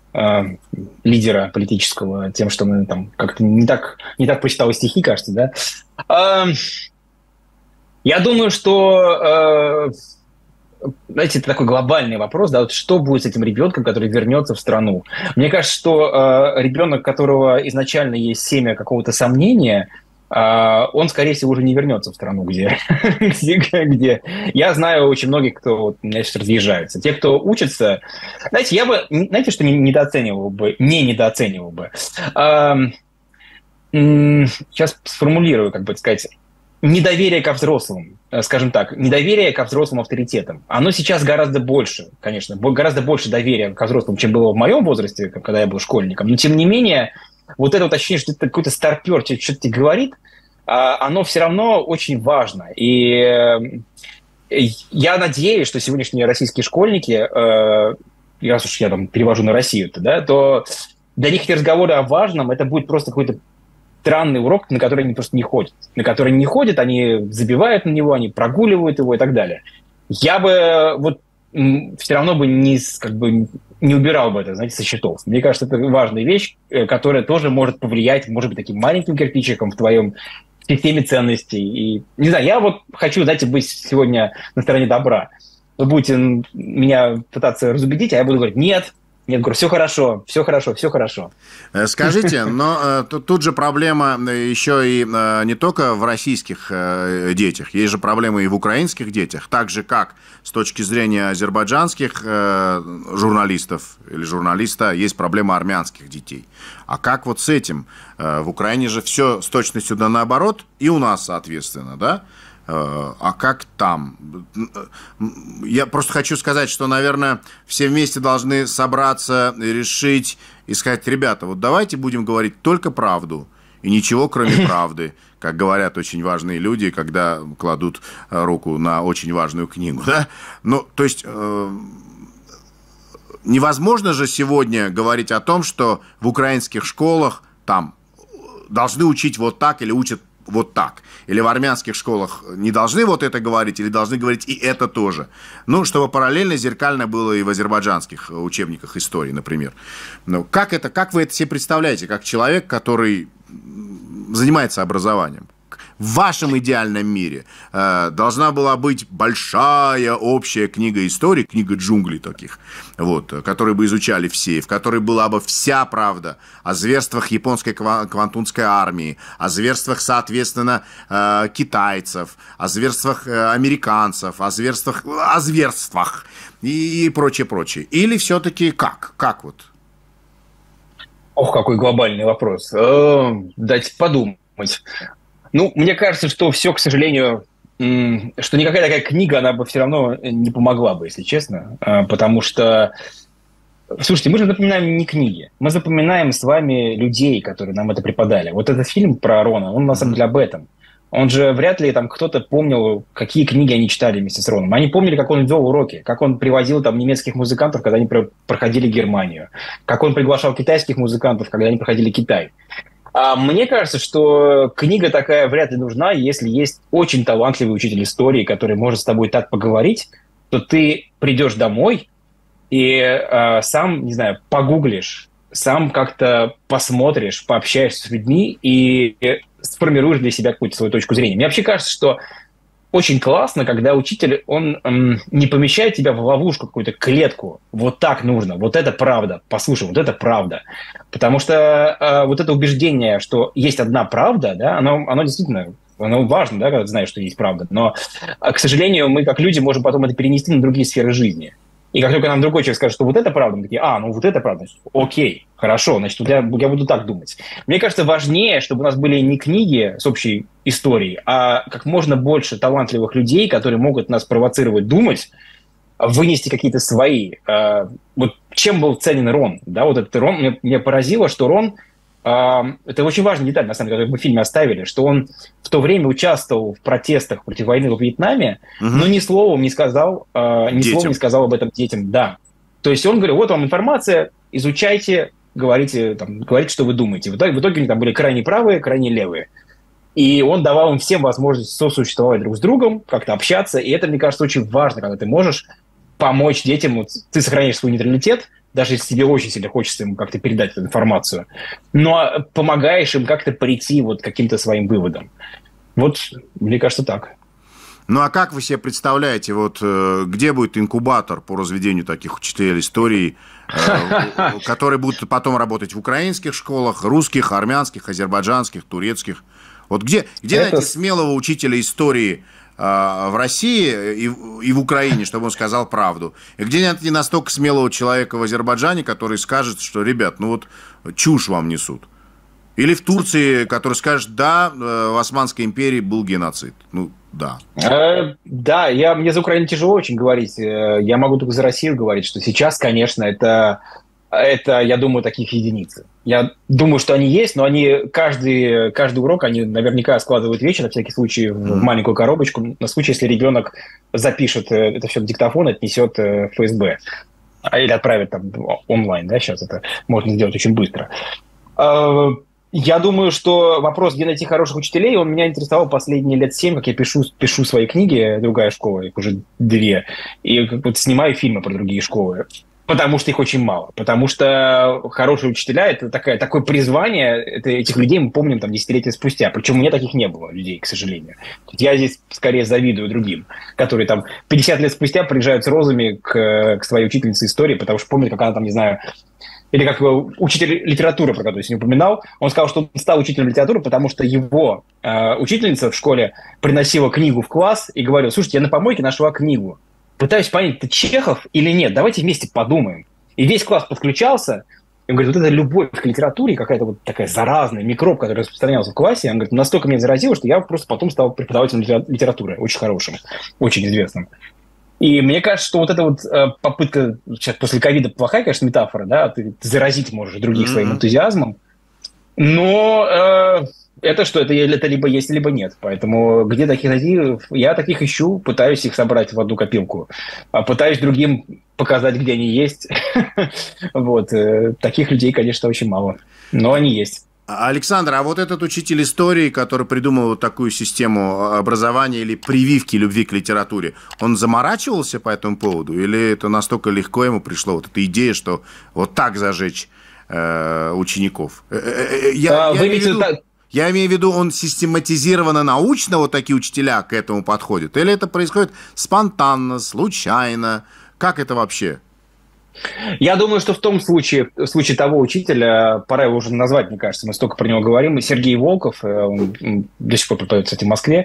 Speaker 1: лидера политического тем, что она там как-то не так прочитала стихи, кажется, да. Я думаю, что... Знаете, это такой глобальный вопрос, да, вот что будет с этим ребенком, который вернется в страну? Мне кажется, что ребенок, у которого изначально есть семя какого-то сомнения, он, скорее всего, уже не вернется в страну, где... Я знаю очень многих, кто у меня сейчас разъезжается. Те, кто учится... Знаете, что не недооценивал бы? Сейчас сформулирую, как бы сказать... Недоверие ко взрослым, скажем так, недоверие ко взрослым авторитетам. Оно сейчас гораздо больше, конечно, гораздо больше доверия ко взрослым, чем было в моем возрасте, когда я был школьником. Но, тем не менее, вот это вот ощущение, что это какой-то старпер что-то тебе говорит, оно все равно очень важно. И я надеюсь, что сегодняшние российские школьники, раз уж я там перевожу на Россию-то, да, то для них эти разговоры о важном, это будет просто какой-то странный урок, на который они просто не ходят. На который не ходят, они забивают на него, они прогуливают его и так далее. Я бы вот все равно бы не убирал бы это, знаете, со счетов. Мне кажется, это важная вещь, которая тоже может повлиять, может быть, таким маленьким кирпичиком в твоем системе ценностей. И, не знаю, я вот хочу, знаете, быть сегодня на стороне добра. Вы будете меня пытаться разубедить, а я буду говорить, нет, говорю, все хорошо.
Speaker 2: Скажите, но тут же проблема еще и не только в российских детях, есть же проблемы и в украинских детях, так же, как с точки зрения азербайджанских журналистов или журналиста есть проблема армянских детей. А как вот с этим? В Украине же все с точностью да наоборот, и у нас, соответственно, да? А как там? Я просто хочу сказать, что, наверное, все вместе должны собраться, решить и сказать, ребята, вот давайте будем говорить только правду и ничего, кроме правды, как говорят очень важные люди, когда кладут руку на очень важную книгу. Да? Ну, то есть невозможно же сегодня говорить о том, что в украинских школах там должны учить вот так или учат вот так. Или в армянских школах не должны вот это говорить, или должны говорить и это тоже. Ну, чтобы параллельно, зеркально было и в азербайджанских учебниках истории, например. Ну, как вы это себе представляете, как человек, который занимается образованием? В вашем идеальном мире должна была быть большая общая книга истории, книга джунглей таких, вот, которые бы изучали все, в которой была бы вся правда о зверствах японской квантунской армии, о зверствах, соответственно, китайцев, о зверствах американцев, о зверствах и прочее. Или все-таки как? Как вот?
Speaker 1: Ох, какой глобальный вопрос. Дайте подумать. Ну, мне кажется, что все, к сожалению, что никакая такая книга, она бы все равно не помогла бы, если честно. Потому что, слушайте, мы же запоминаем не книги. Мы запоминаем с вами людей, которые нам это преподали. Вот этот фильм про Рона, он на самом деле об этом. Он же вряд ли там кто-то помнил, какие книги они читали вместе с Роном. Они помнили, как он вел уроки, как он привозил там немецких музыкантов, когда они проходили Германию, как он приглашал китайских музыкантов, когда они проходили Китай. А мне кажется, что книга такая вряд ли нужна, если есть очень талантливый учитель истории, который может с тобой так поговорить, то ты придешь домой и сам, не знаю, погуглишь, сам как-то посмотришь, пообщаешься с людьми и сформируешь для себя какую-то свою точку зрения. Мне вообще кажется, что очень классно, когда учитель, он не помещает тебя в ловушку, какую-то клетку. Вот так нужно, вот это правда. Послушай, вот это правда. Потому что вот это убеждение, что есть одна правда, да, оно действительно оно важно, да, когда ты знаешь, что есть правда. Но, к сожалению, мы как люди можем потом это перенести на другие сферы жизни. И как только нам другой человек скажет, что вот это правда, мы такие, ну вот это правда, окей, хорошо, значит, я буду так думать. Мне кажется, важнее, чтобы у нас были не книги с общей историей, а как можно больше талантливых людей, которые могут нас провоцировать думать, вынести какие-то свои. Вот чем был ценен Рон? Да, вот этот Рон, меня поразило, что Рон, это очень важная деталь, на самом деле, которую мы в фильме оставили, что он в то время участвовал в протестах против войны во Вьетнаме, но ни словом не сказал об этом детям. Да. То есть он говорил, вот вам информация, изучайте, говорите, что вы думаете. В итоге они там были крайне правые, крайне левые. И он давал им всем возможность сосуществовать друг с другом, как-то общаться. И это, мне кажется, очень важно, когда ты можешь помочь детям, вот, ты сохраняешь свой нейтралитет, даже если тебе очень сильно хочется им как-то передать эту информацию, но помогаешь им как-то прийти вот к каким-то своим выводам. Вот, мне кажется, так.
Speaker 2: Ну, а как вы себе представляете, вот где будет инкубатор по разведению таких учителей истории, которые будут потом работать в украинских школах, русских, армянских, азербайджанских, турецких? Вот где найти смелого учителя истории в России и в Украине, чтобы он сказал правду? И где найти настолько смелого человека в Азербайджане, который скажет, что, ребят, ну вот чушь вам несут? Или в Турции, который скажет, да, в Османской империи был геноцид? Ну, да.
Speaker 1: Да, мне за Украину тяжело очень говорить. Я могу только за Россию говорить, что сейчас, конечно, это, я думаю, таких единицы. Я думаю, что они есть, но они каждый урок они наверняка складывают вещи, на всякий случай, в маленькую коробочку, на случай, если ребенок запишет это все в диктофон, отнесет в ФСБ. Или отправит там онлайн, да, сейчас это можно сделать очень быстро. Я думаю, что вопрос, где найти хороших учителей, он меня интересовал последние лет 7, как я пишу свои книги, другая школа, их уже 2, и вот снимаю фильмы про другие школы. Потому что их очень мало. Потому что хорошие учителя – это такое призвание, этих людей мы помним там десятилетия спустя. Причем у меня таких не было людей, к сожалению. Я здесь скорее завидую другим, которые там 50 лет спустя приезжают с розами к своей учительнице истории, потому что помнят, как она там, не знаю, или как учитель литературы, про которую я сегодня упоминал, он сказал, что он стал учителем литературы, потому что его учительница в школе приносила книгу в класс и говорила: слушайте, я на помойке нашла книгу. Пытаюсь понять, это Чехов или нет, давайте вместе подумаем. И весь класс подключался, и он говорит, вот эта любовь к литературе, какая-то вот такая заразная, микроб, который распространялся в классе, он говорит, настолько меня заразило, что я просто потом стал преподавателем литературы, очень хорошим, очень известным. И мне кажется, что вот эта вот попытка, сейчас после ковида плохая, конечно, метафора, да, ты заразить можешь других своим энтузиазмом, но это что, это либо есть, либо нет. Поэтому где таких найти? Я таких ищу, пытаюсь их собрать в одну копилку, пытаюсь другим показать, где они есть. Вот. Таких людей, конечно, очень мало, но они есть.
Speaker 2: Александр, а вот этот учитель истории, который придумал вот такую систему образования или прививки любви к литературе, он заморачивался по этому поводу? Или это настолько легко ему пришло, вот эта идея, что вот так зажечь учеников? Я имею в виду, он систематизированно научно, вот такие учителя к этому подходят? Или это происходит спонтанно, случайно? Как это вообще?
Speaker 1: Я думаю, что в случае того учителя, пора его уже назвать, мне кажется, мы столько про него говорим, Сергей Волков, он до сих пор преподает, кстати, в Москве.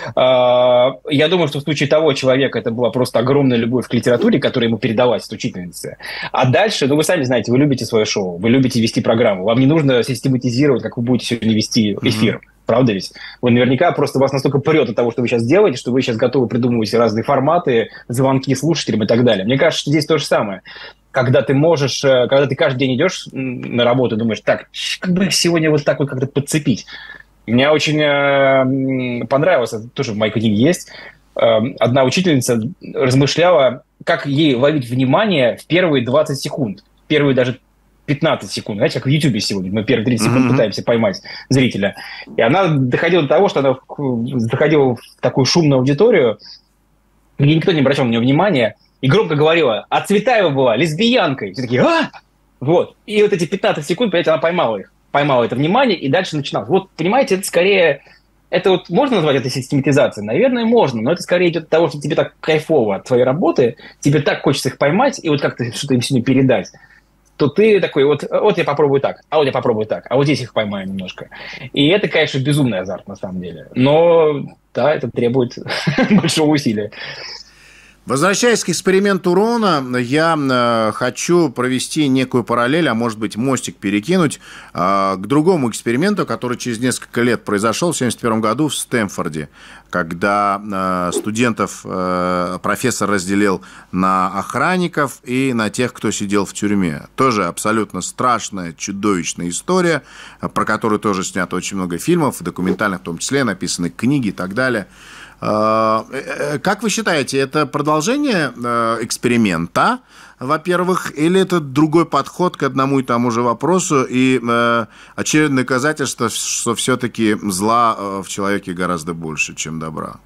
Speaker 1: Я думаю, что в случае того человека это была просто огромная любовь к литературе, которая ему передалась от учительницы. А дальше, вы сами знаете, вы любите свое шоу, вы любите вести программу, вам не нужно систематизировать, как вы будете сегодня вести эфир. Правда ведь? Вы наверняка просто вас настолько прет от того, что вы сейчас делаете, что вы сейчас готовы придумывать разные форматы, звонки слушателям и так далее. Мне кажется, что здесь то же самое. Когда ты каждый день идешь на работу и думаешь, так, как бы сегодня вот так вот как-то подцепить. Мне очень понравилось, это тоже в моей книге есть, одна учительница размышляла, как ей ловить внимание в первые 20 секунд, первые даже 15 секунд. Знаете, как в Ютубе сегодня. Мы первые 30 секунд пытаемся поймать зрителя. И она доходила до того, что она заходила в такую шумную аудиторию, где никто не обращал на нее внимания, и громко говорила, а Цветаева была лесбиянкой. Все такие, Вот. И вот эти 15 секунд, понимаете, она поймала это внимание, и дальше начиналось. Вот, понимаете, это скорее... Это вот можно назвать это систематизацией? Наверное, можно, но это скорее идет от того, что тебе так кайфово от твоей работы, тебе так хочется их поймать, и вот как-то что-то им сегодня передать, то ты такой, вот я попробую так, а вот я попробую так, а вот здесь их поймаю немножко. И это, конечно, безумный азарт на самом деле. Но, да, это требует большого усилия.
Speaker 2: Возвращаясь к эксперименту Рона, я хочу провести некую параллель, а может быть мостик перекинуть к другому эксперименту, который через несколько лет произошел в 1971 году в Стэнфорде, когда студентов профессор разделил на охранников и на тех, кто сидел в тюрьме. Тоже абсолютно страшная, чудовищная история, про которую тоже снято очень много фильмов, документальных в том числе, написаны книги и так далее. Как вы считаете, это продолжение эксперимента, во-первых, или это другой подход к одному и тому же вопросу и очередное доказательство, что все-таки зла в человеке гораздо больше, чем добра?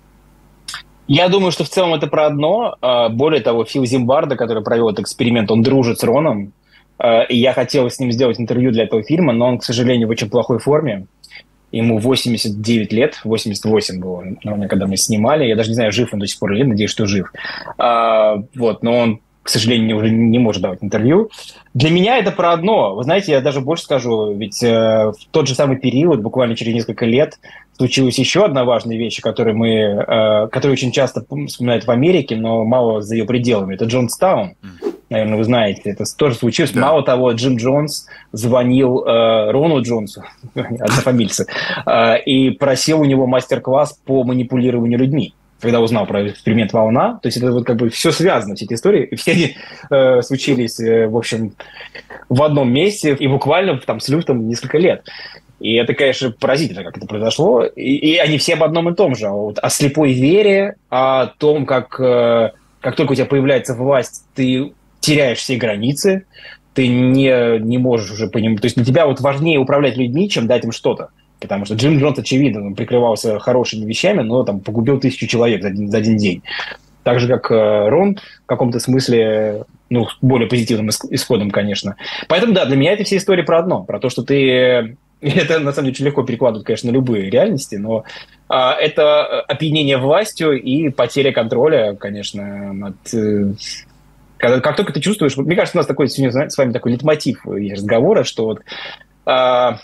Speaker 1: Я думаю, что в целом это про одно. Более того, Фил Зимбардо, который провел этот эксперимент, он дружит с Роном, и я хотел с ним сделать интервью для этого фильма, но он, к сожалению, в очень плохой форме. Ему 89 лет, 88 было, когда мы снимали. Я даже не знаю, жив он до сих пор или нет, надеюсь, что жив. Вот, но он, к сожалению, уже не может давать интервью. Для меня это про одно. Вы знаете, я даже больше скажу, ведь в тот же самый период, буквально через несколько лет, случилась еще одна важная вещь, которую очень часто вспоминают в Америке, но мало за ее пределами. Это Джонстаун. Наверное, вы знаете, это тоже случилось. Да. Мало того, Джим Джонс звонил Рону Джонсу, однофамильце, и просил у него мастер-класс по манипулированию людьми, когда узнал про эксперимент «Волна». То есть это вот как бы все связано, все эти истории. И все они случились, в общем, в одном месте, и буквально там с люфтом несколько лет. И это, конечно, поразительно, как это произошло. И они все об одном и том же. О слепой вере, о том, как только у тебя появляется власть, ты теряешь все границы, ты не можешь уже понимать. То есть для тебя вот важнее управлять людьми, чем дать им что-то. Потому что Джим Джонс, очевидно, он прикрывался хорошими вещами, но там погубил 1000 человек за один день. Так же, как Рон, в каком-то смысле, ну, более позитивным исходом, конечно. Поэтому, да, для меня это все истории про одно, про то, что ты... Это, на самом деле, очень легко перекладывать, конечно, на любые реальности, но это опьянение властью и потеря контроля, конечно, над... Как только ты чувствуешь... Мне кажется, у нас такой сегодня с вами такой лейтмотив разговора, что вот,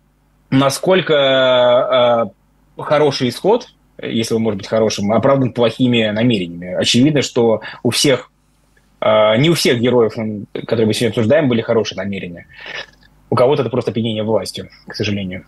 Speaker 1: насколько хороший исход, если он может быть хорошим, оправдан плохими намерениями. Очевидно, что у всех, не у всех героев, которые мы сегодня обсуждаем, были хорошие намерения. У кого-то это просто опьянение властью, к сожалению.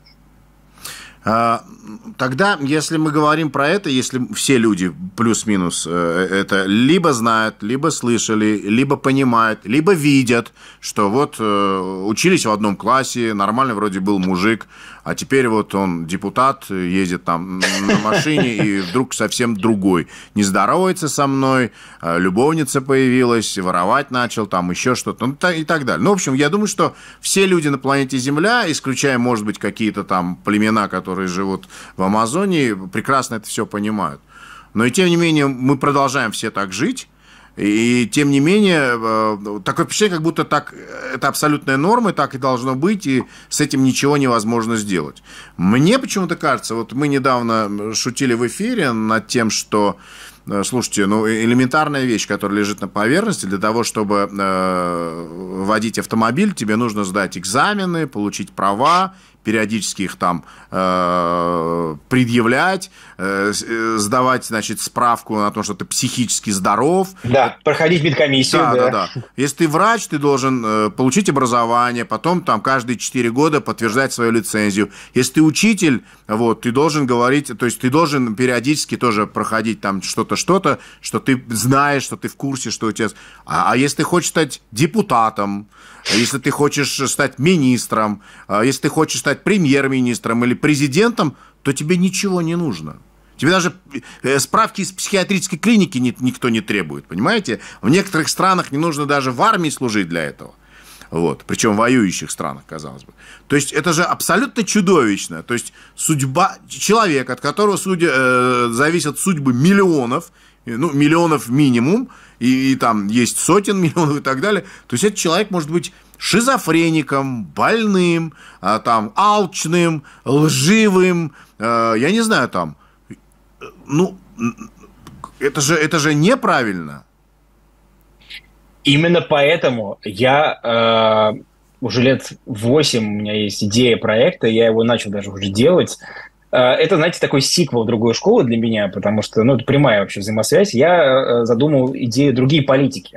Speaker 2: Тогда, если мы говорим про это, если все люди плюс-минус это либо знают, либо слышали, либо понимают, либо видят, что вот учились в одном классе, нормально вроде был мужик, а теперь вот он депутат, ездит там на машине и вдруг совсем другой. Не здоровается со мной, любовница появилась, воровать начал, там еще что-то, ну, и так далее. Ну, в общем, я думаю, что все люди на планете Земля, исключая, может быть, какие-то там племена, которые живут в Амазонии, прекрасно это все понимают. Но и тем не менее мы продолжаем все так жить. И тем не менее, такое впечатление, как будто так, это абсолютная норма, и так и должно быть, и с этим ничего невозможно сделать. Мне почему-то кажется, вот мы недавно шутили в эфире над тем, что, слушайте, ну, элементарная вещь, которая лежит на поверхности, для того, чтобы водить автомобиль, тебе нужно сдать экзамены, получить права, периодически их там предъявлять, сдавать, значит, справку на то, что ты психически здоров.
Speaker 1: Да, проходить медкомиссию.
Speaker 2: Да. Если ты врач, ты должен получить образование, потом там каждые 4 года подтверждать свою лицензию. Если ты учитель, вот, ты должен говорить, то есть ты должен периодически тоже проходить там что-то, что ты знаешь, что ты в курсе, что у тебя... А если ты хочешь стать депутатом, если ты хочешь стать министром, если ты хочешь стать премьер-министром или президентом, то тебе ничего не нужно. Тебе даже справки из психиатрической клиники никто не требует, понимаете? В некоторых странах не нужно даже в армии служить для этого. Вот. Причем в воюющих странах, казалось бы. То есть это же абсолютно чудовищно. То есть судьба человека, от которого зависят судьбы миллионов, ну, миллионов минимум, и там есть сотен миллионов и так далее. То есть этот человек может быть шизофреником, больным, там, алчным, лживым, я не знаю, там, ну, это же неправильно.
Speaker 1: Именно поэтому я уже лет 8, у меня есть идея проекта, я его начал даже уже делать. Это, знаете, такой сиквел другой школы для меня, потому что, ну, это прямая вообще взаимосвязь. Я задумал идею «Другие политики».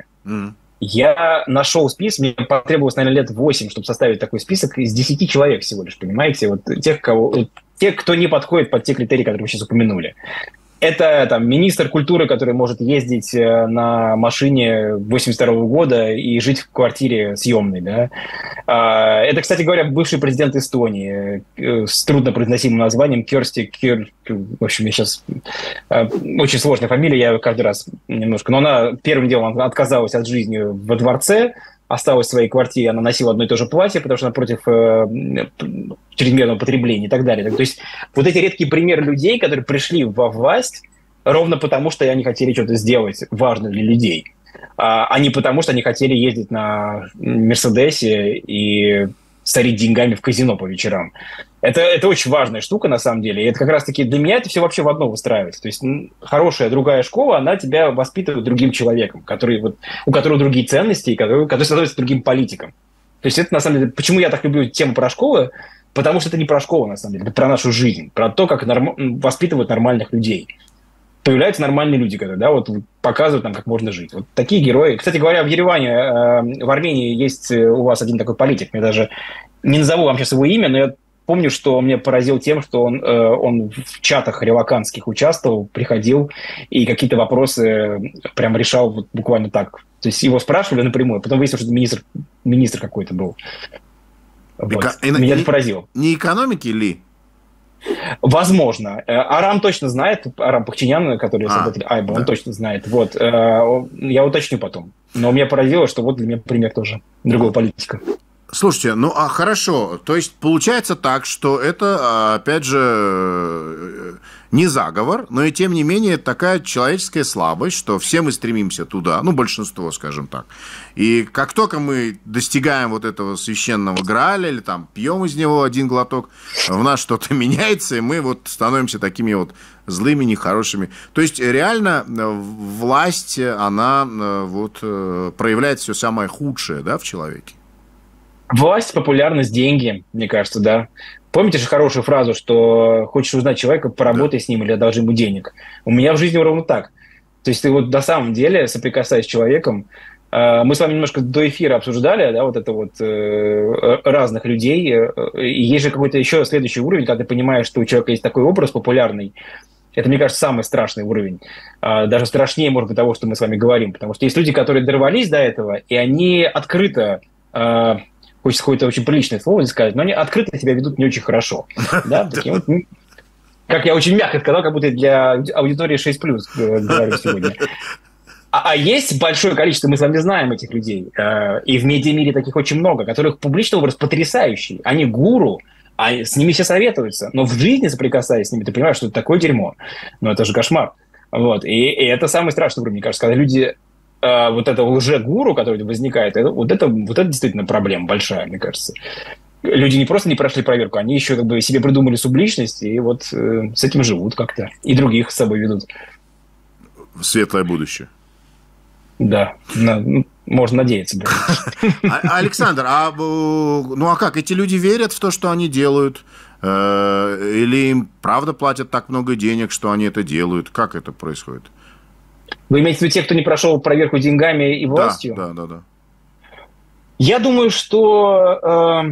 Speaker 1: Я нашел список, мне потребовалось, наверное, лет 8, чтобы составить такой список из 10 человек всего лишь, понимаете? Вот тех, кто не подходит под те критерии, которые вы сейчас упомянули. Это там министр культуры, который может ездить на машине 82-го года и жить в квартире съемной, да. Это, кстати говоря, бывший президент Эстонии с труднопроизносимым названием Керсти. В общем, я сейчас... Очень сложная фамилия, я каждый раз немножко... Но она первым делом отказалась от жизни во дворце, осталась в своей квартире, она носила одно и то же платье, потому что она против чрезмерного потребления и так далее. То есть вот эти редкие примеры людей, которые пришли во власть ровно потому, что они хотели что-то сделать важное для людей, а не потому, что они хотели ездить на Мерседесе и сорить деньгами в казино по вечерам. Это очень важная штука, на самом деле. И это как раз-таки для меня это все вообще в одно выстраивается. То есть хорошая другая школа, она тебя воспитывает другим человеком, у которого другие ценности, и который становится другим политиком. То есть это, на самом деле, почему я так люблю тему про школы? Потому что это не про школу, на самом деле, это про нашу жизнь, про то, как воспитывают нормальных людей. Появляются нормальные люди, которые, да, вот показывают нам, как можно жить. Вот такие герои. Кстати говоря, в Ереване, в Армении есть у вас один такой политик. Я даже не назову вам сейчас его имя, но я помню, что меня поразил тем, что он в чатах релаканских участвовал, приходил и какие-то вопросы прям решал вот буквально так. То есть его спрашивали напрямую, потом выяснилось, что министр какой-то был. Вот. Меня это поразило.
Speaker 2: Не экономики ли?
Speaker 1: Возможно. Арам точно знает, Арам Пахчинян, который создатель Айба, он точно знает. Вот. Я уточню потом. Но меня поразило, что вот для меня пример тоже другого политика.
Speaker 2: Слушайте, ну а хорошо, то есть получается так, что это, опять же, не заговор, но и тем не менее такая человеческая слабость, что все мы стремимся туда, ну большинство, скажем так. И как только мы достигаем вот этого священного Грааля или там пьем из него один глоток, в нас что-то меняется, и мы вот становимся такими вот злыми, нехорошими. То есть реально власть, она вот проявляет все самое худшее, да, в человеке.
Speaker 1: Власть, популярность, деньги, мне кажется, да. Помните же хорошую фразу, что хочешь узнать человека, поработай с ним или одолжи ему денег. У меня в жизни ровно так. То есть ты вот на самом деле, соприкасаясь с человеком, мы с вами немножко до эфира обсуждали, да, вот это вот разных людей. И есть же какой-то еще следующий уровень, когда ты понимаешь, что у человека есть такой образ популярный. Это, мне кажется, самый страшный уровень. Даже страшнее, может быть, того, что мы с вами говорим. Потому что есть люди, которые дорвались до этого, и они открыто... Хочется какое-то очень приличное слово сказать, но они открыто себя ведут не очень хорошо. Да? Таким вот, как я очень мягко сказал, как будто для аудитории 6+, говорю сегодня. А есть большое количество, мы с вами знаем этих людей, и в медиамире таких очень много, которых публичный образ потрясающий. Они гуру, а с ними все советуются. Но в жизни, соприкасаясь с ними, ты понимаешь, что это такое дерьмо. Ну, это же кошмар. Вот. И это самый страшный уровень, мне кажется, когда люди... вот это лже-гуру, который возникает, вот это действительно проблема большая, мне кажется. Люди не просто не прошли проверку, они еще как бы себе придумали субличность, и вот с этим живут как-то. И других с собой ведут.
Speaker 2: Светлое будущее.
Speaker 1: Да, можно надеяться.
Speaker 2: Александр, ну а как, эти люди верят в то, что они делают? Или им правда платят так много денег, что они это делают? Как это происходит?
Speaker 1: Вы имеете в виду тех, кто не прошел проверку деньгами и властью?
Speaker 2: Да.
Speaker 1: Я думаю, что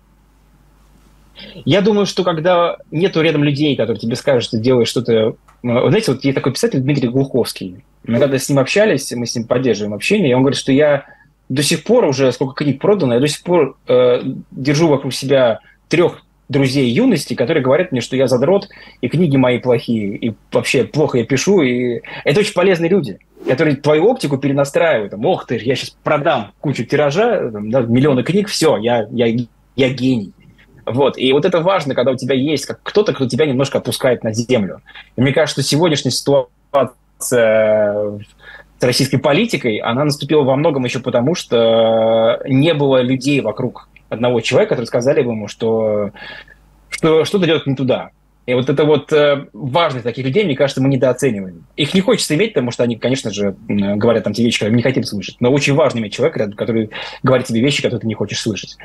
Speaker 1: когда нету рядом людей, которые тебе скажут, что ты делаешь что-то... Вы знаете, вот есть такой писатель Дмитрий Глуховский. Мы когда с ним общались, мы с ним поддерживаем общение, и он говорит, что я до сих пор, уже сколько книг продано, я до сих пор держу вокруг себя 3 друзей юности, которые говорят мне, что я задрот, и книги мои плохие, и вообще плохо я пишу. И это очень полезные люди, которые твою оптику перенастраивают. Ох ты, я сейчас продам кучу тиража, миллионы книг, все, я гений. Вот. И вот это важно, когда у тебя есть кто-то, кто тебя немножко опускает на землю. И мне кажется, что сегодняшняя ситуация с российской политикой, она наступила во многом еще потому, что не было людей вокруг одного человека, которые сказали бы ему, что что-то идет не туда. И вот это вот важность таких людей, мне кажется, мы недооцениваем. Их не хочется иметь, потому что они, конечно же, говорят там те вещи, которые мы не хотим слышать. Но очень важно иметь человека, который говорит тебе вещи, которые ты не хочешь слышать.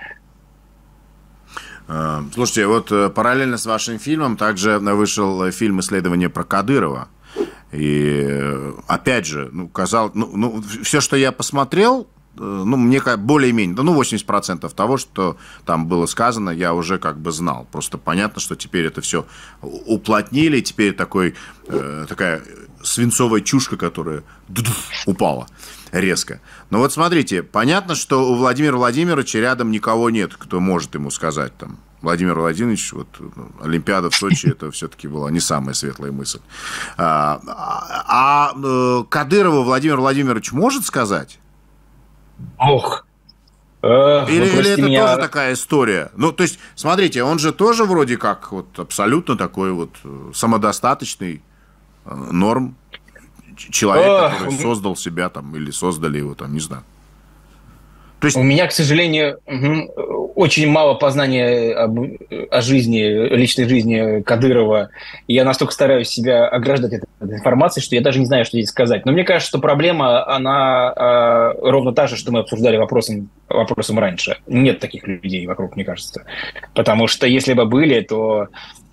Speaker 2: Слушайте, вот параллельно с вашим фильмом также вышел фильм «Исследование про Кадырова». И опять же, казалось, все, что я посмотрел, мне более-менее, 80% того, что там было сказано, я уже как бы знал. Просто понятно, что теперь это все уплотнили, теперь такая свинцовая чушка, которая упала резко. Но вот смотрите, понятно, что у Владимира Владимировича рядом никого нет, кто может ему сказать там. Владимир Владимирович, вот Олимпиада в Сочи, это все-таки была не самая светлая мысль. Кадырову Владимир Владимирович может сказать?
Speaker 1: Ох.
Speaker 2: Или это тоже такая история? Ну, то есть, смотрите, он же тоже вроде как вот абсолютно такой вот самодостаточный норм человек, который создал себя там, или создали его там, не знаю.
Speaker 1: То есть... У меня, к сожалению, очень мало познания о жизни, личной жизни Кадырова. И я настолько стараюсь себя ограждать от этой информации, что я даже не знаю, что здесь сказать. Но мне кажется, что проблема, она ровно та же, что мы обсуждали вопросом раньше. Нет таких людей вокруг, мне кажется. Потому что если бы были, то...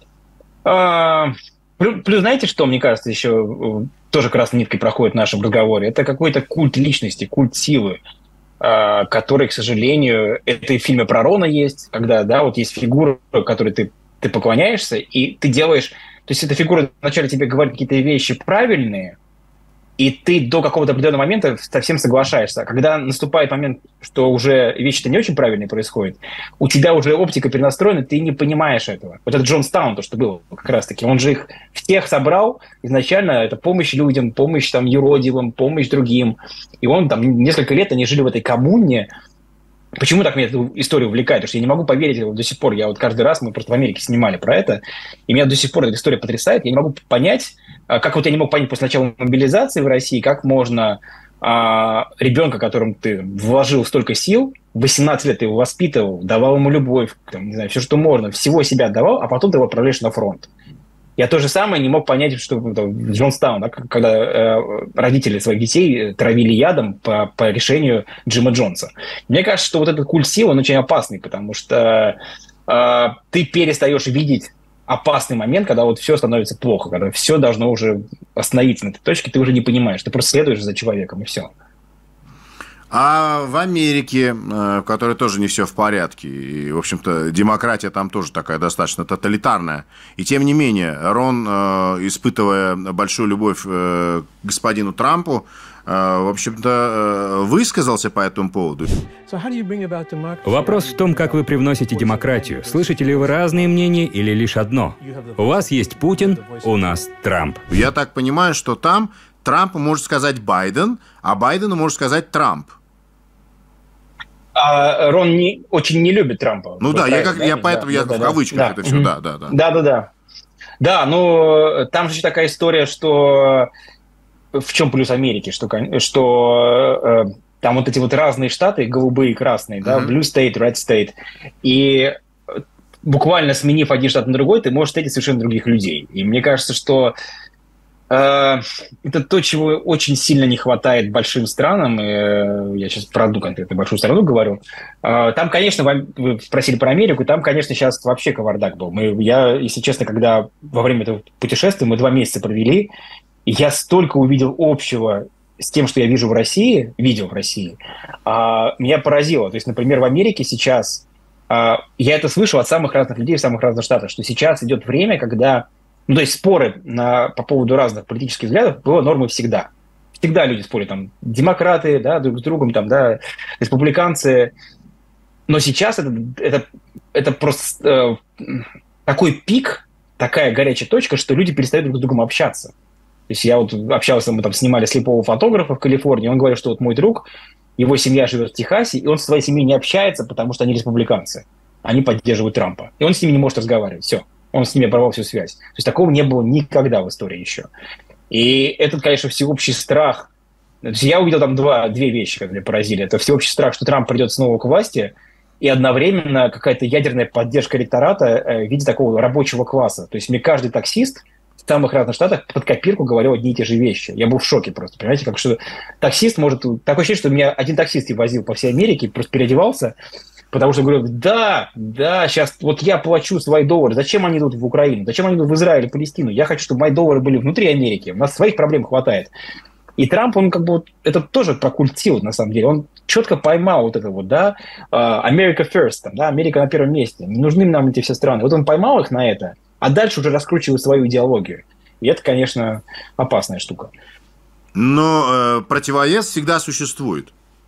Speaker 1: Плюс знаете, что, мне кажется, еще тоже красной ниткой проходит в нашем разговоре? Это какой-то культ личности, культ силы, который, к сожалению, это и в фильме про Рона есть, когда, да, вот есть фигура, которой ты поклоняешься, и ты делаешь... То есть эта фигура вначале тебе говорит какие-то вещи правильные, и ты до какого-то определенного момента совсем соглашаешься. А когда наступает момент, что уже вещи-то не очень правильные происходят, у тебя уже оптика перенастроена, ты не понимаешь этого. Вот это Джонстаун, то, что было как раз-таки, он же их всех собрал изначально, это помощь людям, помощь там юродивым, помощь другим. И он там несколько лет, они жили в этой коммуне, Почему так меня эта история увлекает? Потому что я не могу поверить до сих пор. Я вот каждый раз, мы просто в Америке снимали про это, и меня до сих пор эта история потрясает. Я не могу понять, как вот я не мог понять после начала мобилизации в России, как можно ребенка, которому ты вложил столько сил, 18 лет ты его воспитывал, давал ему любовь, там, не знаю, все, что можно, всего себя отдавал, а потом ты его отправляешь на фронт. Я то же самое не мог понять, что в Джонстаун, да, когда родители своих детей травили ядом по решению Джима Джонса. Мне кажется, что вот этот культ сил, он очень опасный, потому что ты перестаешь видеть опасный момент, когда вот все становится плохо, когда все должно уже остановиться на этой точке, ты уже не понимаешь, ты просто следуешь за человеком, и все.
Speaker 2: А в Америке, в которой тоже не все в порядке, и, в общем-то, демократия там тоже такая достаточно тоталитарная, и тем не менее, Рон, испытывая большую любовь к господину Трампу, в общем-то, высказался по этому поводу.
Speaker 4: Вопрос в том, как вы привносите демократию. Слышите ли вы разные мнения или лишь одно? У вас есть Путин, у нас Трамп.
Speaker 2: Я так понимаю, что там Трампу может сказать Байден, а Байдену может сказать Трамп.
Speaker 1: А Рон очень не любит Трампа.
Speaker 2: Ну да, я поэтому в кавычках это все, да.
Speaker 1: Да, ну там же такая история, что в чем плюс Америки, что там вот эти вот разные штаты, голубые и красные, да, Blue State, Red State, и буквально сменив один штат на другой, ты можешь встретить совершенно других людей. И мне кажется, что это то, чего очень сильно не хватает большим странам. Я сейчас про одну конкретно большую страну говорю. Там, конечно, вы спросили про Америку, там, конечно, сейчас вообще кавардак был. Я, если честно, когда во время этого путешествия мы 2 месяца провели, и я столько увидел общего с тем, что я видел в России, меня поразило. То есть, например, в Америке сейчас, я это слышал от самых разных людей в самых разных штатах, что сейчас идет время, когда то есть споры по поводу разных политических взглядов было нормой всегда. Всегда люди спорили, там, демократы, да, друг с другом, там, да, республиканцы. Но сейчас это просто такой пик, такая горячая точка, что люди перестают друг с другом общаться. То есть я вот общался, мы там снимали слепого фотографа в Калифорнии, он говорил, что вот мой друг, его семья живет в Техасе, и он со своей семьей не общается, потому что они республиканцы. Они поддерживают Трампа. И он с ними не может разговаривать. Все. Он с ними оборвал всю связь. То есть такого не было никогда в истории еще. И этот, конечно, всеобщий страх. То есть я увидел там две вещи, которые меня поразили. Это всеобщий страх, что Трамп придет снова к власти, и одновременно какая-то ядерная поддержка электората в виде такого рабочего класса. То есть мне каждый таксист в самых разных штатах под копирку говорил одни и те же вещи. Я был в шоке просто. Понимаете, как что таксист может... Такое ощущение, что меня один таксист и возил по всей Америке, просто переодевался, потому что говорю, да, сейчас вот я плачу свои доллары. Зачем они идут в Украину? Зачем они идут в Израиль и Палестину? Я хочу, чтобы мои доллары были внутри Америки. У нас своих проблем хватает. И Трамп, он как бы, это тоже про культ силы, на самом деле. Он четко поймал вот это вот, да, America first, там, да, Америка на первом месте. Не нужны нам эти все страны. Вот он поймал их на это, а дальше уже раскручивает свою идеологию. И это, конечно, опасная штука.
Speaker 2: Но противовес всегда существует.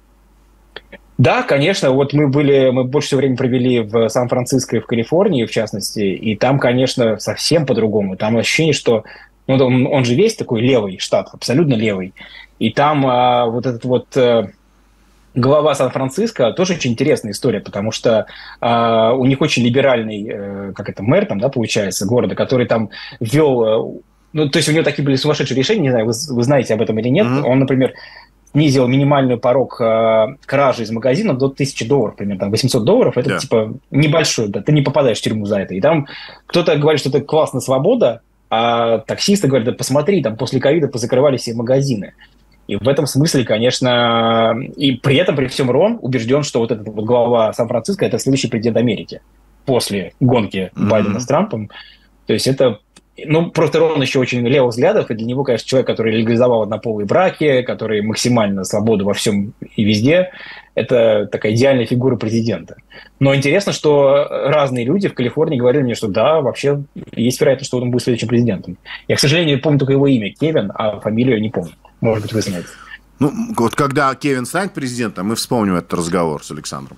Speaker 1: Да, конечно. Вот мы больше всего времени провели в Сан-Франциско и в Калифорнии, в частности, и там, конечно, совсем по-другому. Там ощущение, что он же весь такой левый штат, абсолютно левый. И там вот этот вот глава Сан-Франциско тоже очень интересная история, потому что у них очень либеральный, мэр там, да, получается, города, который там ввел... то есть у него такие были сумасшедшие решения, не знаю, вы знаете об этом или нет. Он, например, снизил минимальный порог кражи из магазина до $1000, примерно, там, $800. Это, типа, небольшой, да, ты не попадаешь в тюрьму за это. И там кто-то говорит, что это классная свобода, а таксисты говорят, да посмотри, там после ковида позакрывали все магазины. И в этом смысле, конечно, и при этом, при всем, Рон убежден, что вот этот вот глава Сан-Франциско – это следующий президент Америки после гонки Байдена с Трампом. То есть это... просто Рон еще очень левых взглядов, и для него, конечно, человек, который легализовал однополые браки, который максимально свободу во всем и везде, это такая идеальная фигура президента. Но интересно, что разные люди в Калифорнии говорили мне, что да, вообще есть вероятность, что он будет следующим президентом. Я, к сожалению, помню только его имя, Кевин, а фамилию не помню. Может быть, вы знаете.
Speaker 2: Вот когда Кевин станет президентом, мы вспомним этот разговор с Александром.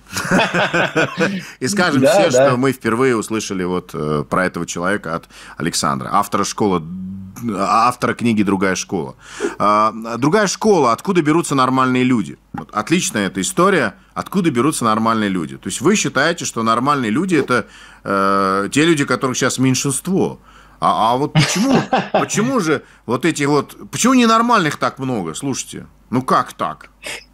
Speaker 2: И скажем все, что мы впервые услышали вот про этого человека от Александра, автора «Школы автора книги «Другая школа». «Другая школа. Откуда берутся нормальные люди». Вот, отличная эта история. Откуда берутся нормальные люди. То есть вы считаете, что нормальные люди – это те люди, которых сейчас меньшинство. А вот почему же вот эти вот... Почему ненормальных так много? Слушайте, ну как так?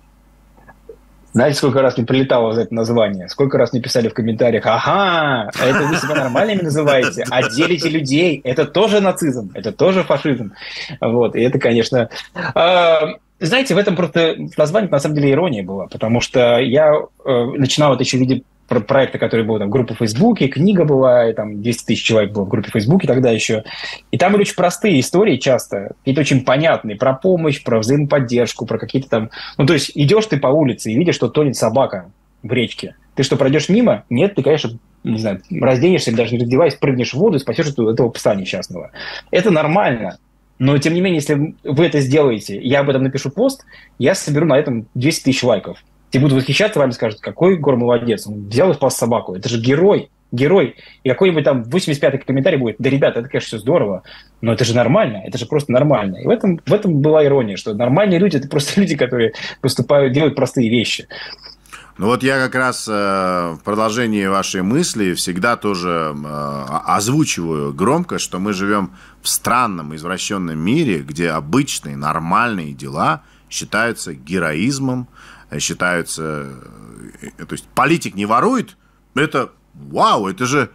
Speaker 1: Знаете, сколько раз мне прилетало за это название? Сколько раз мне писали в комментариях: ага, это вы себя нормальными называете, а делите людей. Это тоже нацизм, это тоже фашизм. Вот, и это, конечно... Знаете, в этом просто названии на самом деле ирония была, потому что я начинал это еще в виде проекта, который был там группа в Фейсбуке, книга была, и там 200 тысяч человек было в группе в Фейсбуке тогда еще. И там были очень простые истории часто, какие-то очень понятные, про помощь, про взаимоподдержку, про какие-то там... Ну, то есть идешь ты по улице и видишь, что тонет собака в речке. Ты что, пройдешь мимо? Нет, ты, конечно, не знаю, разденешься или даже не раздеваясь, прыгнешь в воду и спасешь этого пса несчастного. Это нормально. Но, тем не менее, если вы это сделаете, я об этом напишу пост, я соберу на этом 200 тысяч лайков. Те будут восхищаться вами, скажут: какой Егор молодец, он взял и спас собаку. Это же герой. И какой-нибудь там 85-й комментарий будет: да, ребята, это, конечно, все здорово, но это же нормально, это же просто нормально. И в этом была ирония, что нормальные люди – это просто люди, которые поступают, делают простые вещи.
Speaker 2: Ну вот я как раз в продолжении вашей мысли всегда тоже озвучиваю громко, что мы живем в странном, извращенном мире, где обычные, нормальные дела считаются героизмом, считаются... То есть политик не ворует, это вау, это же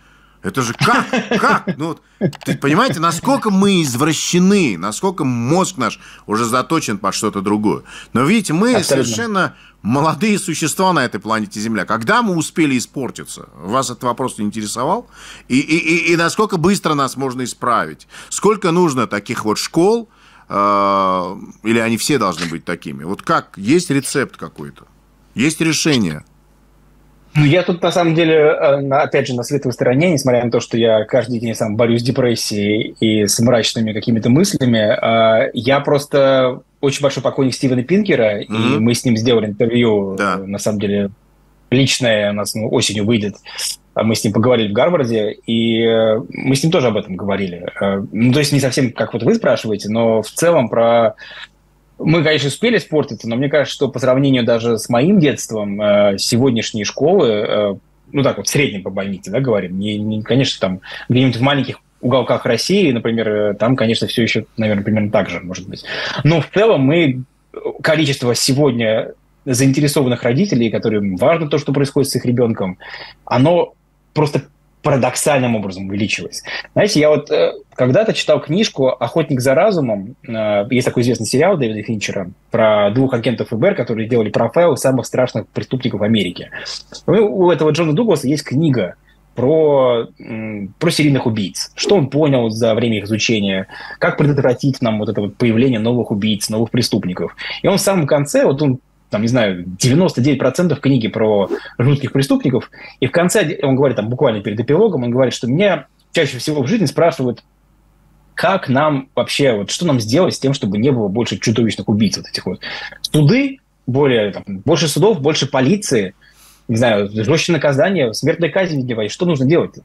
Speaker 2: как? Ну, понимаете, насколько мы извращены, насколько мозг наш уже заточен под что-то другое. Но видите, мы совершенно молодые существа на этой планете Земля. Когда мы успели испортиться? Вас этот вопрос не интересовал? И насколько быстро нас можно исправить? Сколько нужно таких вот школ? Или они все должны быть такими? Вот как? Есть рецепт какой-то? Есть решение?
Speaker 1: Ну, я тут, на самом деле, опять же, на светлой стороне, несмотря на то, что я каждый день сам борюсь с депрессией и с мрачными какими-то мыслями, я просто очень большой поклонник Стивена Пинкера, и мы с ним сделали интервью, на самом деле, личное, у нас осенью выйдет. Мы с ним поговорили в Гарварде, и мы с ним тоже об этом говорили. Ну, то есть не совсем, как вот вы спрашиваете, но в целом про... Мы, конечно, успели испортиться, но мне кажется, что по сравнению даже с моим детством сегодняшние школы, ну так вот, в среднем по больнице, да, говорим, не, конечно, там где-нибудь в маленьких уголках России, например, там, конечно, все еще, наверное, примерно так же, может быть. Но в целом количество сегодня заинтересованных родителей, которым важно то, что происходит с их ребенком, оно просто парадоксальным образом увеличилось. Знаете, я вот когда-то читал книжку «Охотник за разумом». Есть такой известный сериал Дэвида Финчера про 2 агентов ФБР, которые делали профайл самых страшных преступников Америки. У этого Джона Дугласа есть книга про серийных убийц. Что он понял за время их изучения, как предотвратить нам вот это вот появление новых убийц, новых преступников. И он в самом конце, вот он там, не знаю, 99% книги про жутких преступников, и в конце он говорит, там, буквально перед эпилогом, он говорит, что меня чаще всего в жизни спрашивают, как нам вообще, вот что нам сделать с тем, чтобы не было больше чудовищных убийц вот этих вот. Суды, больше судов, больше полиции, не знаю, жестче наказания, смертная казнь делать, что нужно делать?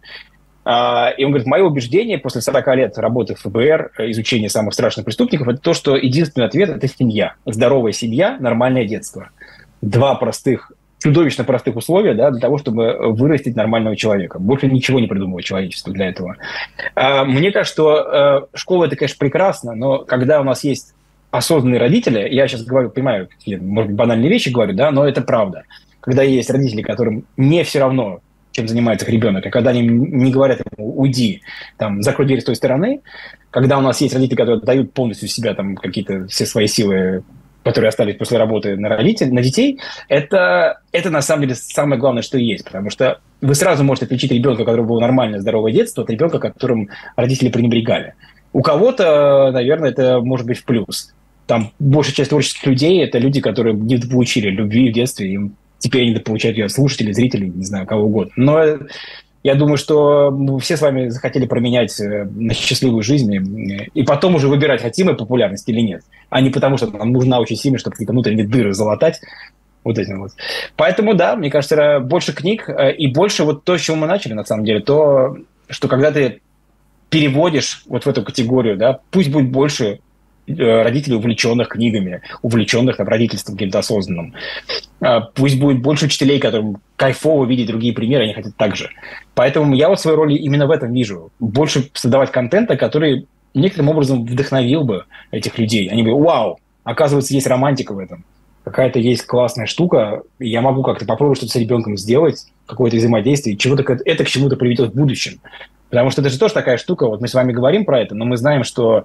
Speaker 1: И он говорит, мое убеждение после 40 лет работы в ФБР, изучения самых страшных преступников, это то, что единственный ответ – это семья. Здоровая семья, нормальное детство. 2 чудовищно простых условия, да, для того, чтобы вырастить нормального человека. Больше ничего не придумывает человечество для этого. Мне кажется, что школа – это, конечно, прекрасно, но когда у нас есть осознанные родители, я сейчас говорю, понимаю, может быть, банальные вещи говорю, да, но это правда. Когда есть родители, которым не все равно, чем занимается их ребенок, а когда они не говорят ему «уйди», там, закрой дверь с той стороны, когда у нас есть родители, которые дают полностью себя, там, какие-то все свои силы, которые остались после работы на детей, это на самом деле самое главное, что есть, потому что вы сразу можете отличить ребенка, у которого было нормальное, здоровое детство, от ребенка, которым родители пренебрегали. У кого-то, наверное, это может быть в плюс. Там большая часть творческих людей – это люди, которые не получили любви в детстве, им теперь они получают ее от слушателей, зрителей, не знаю, кого угодно. Но я думаю, что мы все с вами захотели променять на счастливую жизнь и потом уже выбирать, хотим мы популярность или нет. А не потому, что нам нужна очень сильно, чтобы какие-то внутренние дыры залатать. Вот этим вот. Поэтому, да, мне кажется, больше книг и больше вот то, с чего мы начали, на самом деле, то, что когда ты переводишь вот в эту категорию, да, пусть будет больше родителей, увлеченных книгами, увлеченных там, родительством каким-то осознанным. Пусть будет больше учителей, которым кайфово видеть другие примеры, они хотят так же. Поэтому я вот свою роль именно в этом вижу. Больше создавать контента, который некоторым образом вдохновил бы этих людей. Они бы, вау, оказывается, есть романтика в этом. Какая-то есть классная штука, и я могу как-то попробовать что-то с ребенком сделать, какое-то взаимодействие, это к чему-то приведет в будущем. Потому что это же тоже такая штука, вот мы с вами говорим про это, но мы знаем, что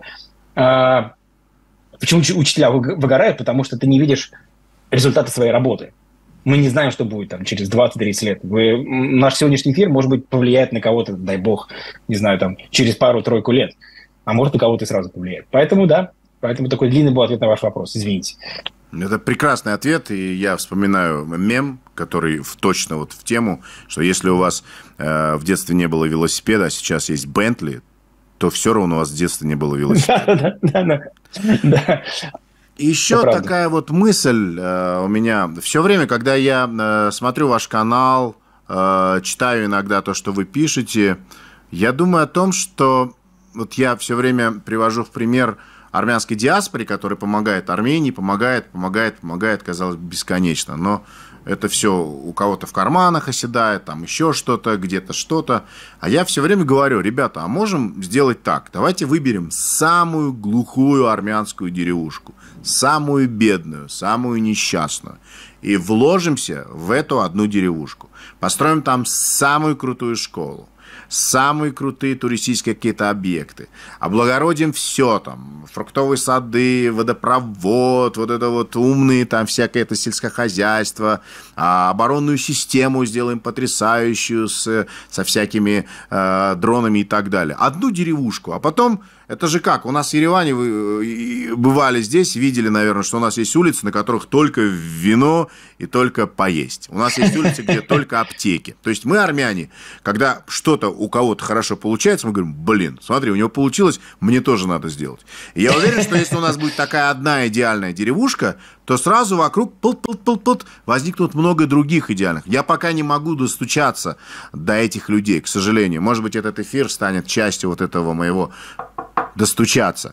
Speaker 1: почему учителя выгорают, потому что ты не видишь результаты своей работы. Мы не знаем, что будет там через 20-30 лет. Наш сегодняшний эфир, может быть, повлияет на кого-то, дай бог, не знаю, там, через пару-тройку лет. А может, на кого-то и сразу повлияет. Поэтому, да, такой длинный был ответ на ваш вопрос, извините.
Speaker 2: Это прекрасный ответ, и я вспоминаю мем, который точно вот в тему, что если у вас в детстве не было велосипеда, а сейчас есть Бентли, то все равно у вас в детстве не было велосипеда.
Speaker 1: Да.
Speaker 2: Еще такая вот мысль у меня. Все время, когда я смотрю ваш канал, читаю иногда то, что вы пишете, я думаю о том, что вот я все время привожу в пример армянской диаспоре, которая помогает Армении, помогает, казалось бы, бесконечно. Но это все у кого-то в карманах оседает, там еще что-то, где-то что-то. А я все время говорю, ребята, а можем сделать так? Давайте выберем самую глухую армянскую деревушку, самую бедную, самую несчастную, и вложимся в эту одну деревушку. Построим там самую крутую школу, самые крутые туристические какие-то объекты, облагородим все там, фруктовые сады, водопровод, вот это вот умные там всякое это сельскохозяйство, оборонную систему сделаем потрясающую со всякими дронами и так далее. Одну деревушку, а потом, это же как, у нас в Ереване, вы бывали здесь, видели, наверное, что у нас есть улицы, на которых только вино и только поесть. У нас есть улицы, где только аптеки. То есть мы, армяне, когда что-то у кого-то хорошо получается, мы говорим, блин, смотри, у него получилось, мне тоже надо сделать. И я уверен, что если у нас будет такая одна идеальная деревушка, то сразу вокруг возникнут много других идеальных. Я пока не могу достучаться до этих людей, к сожалению. Может быть, этот эфир станет частью вот этого моего достучаться.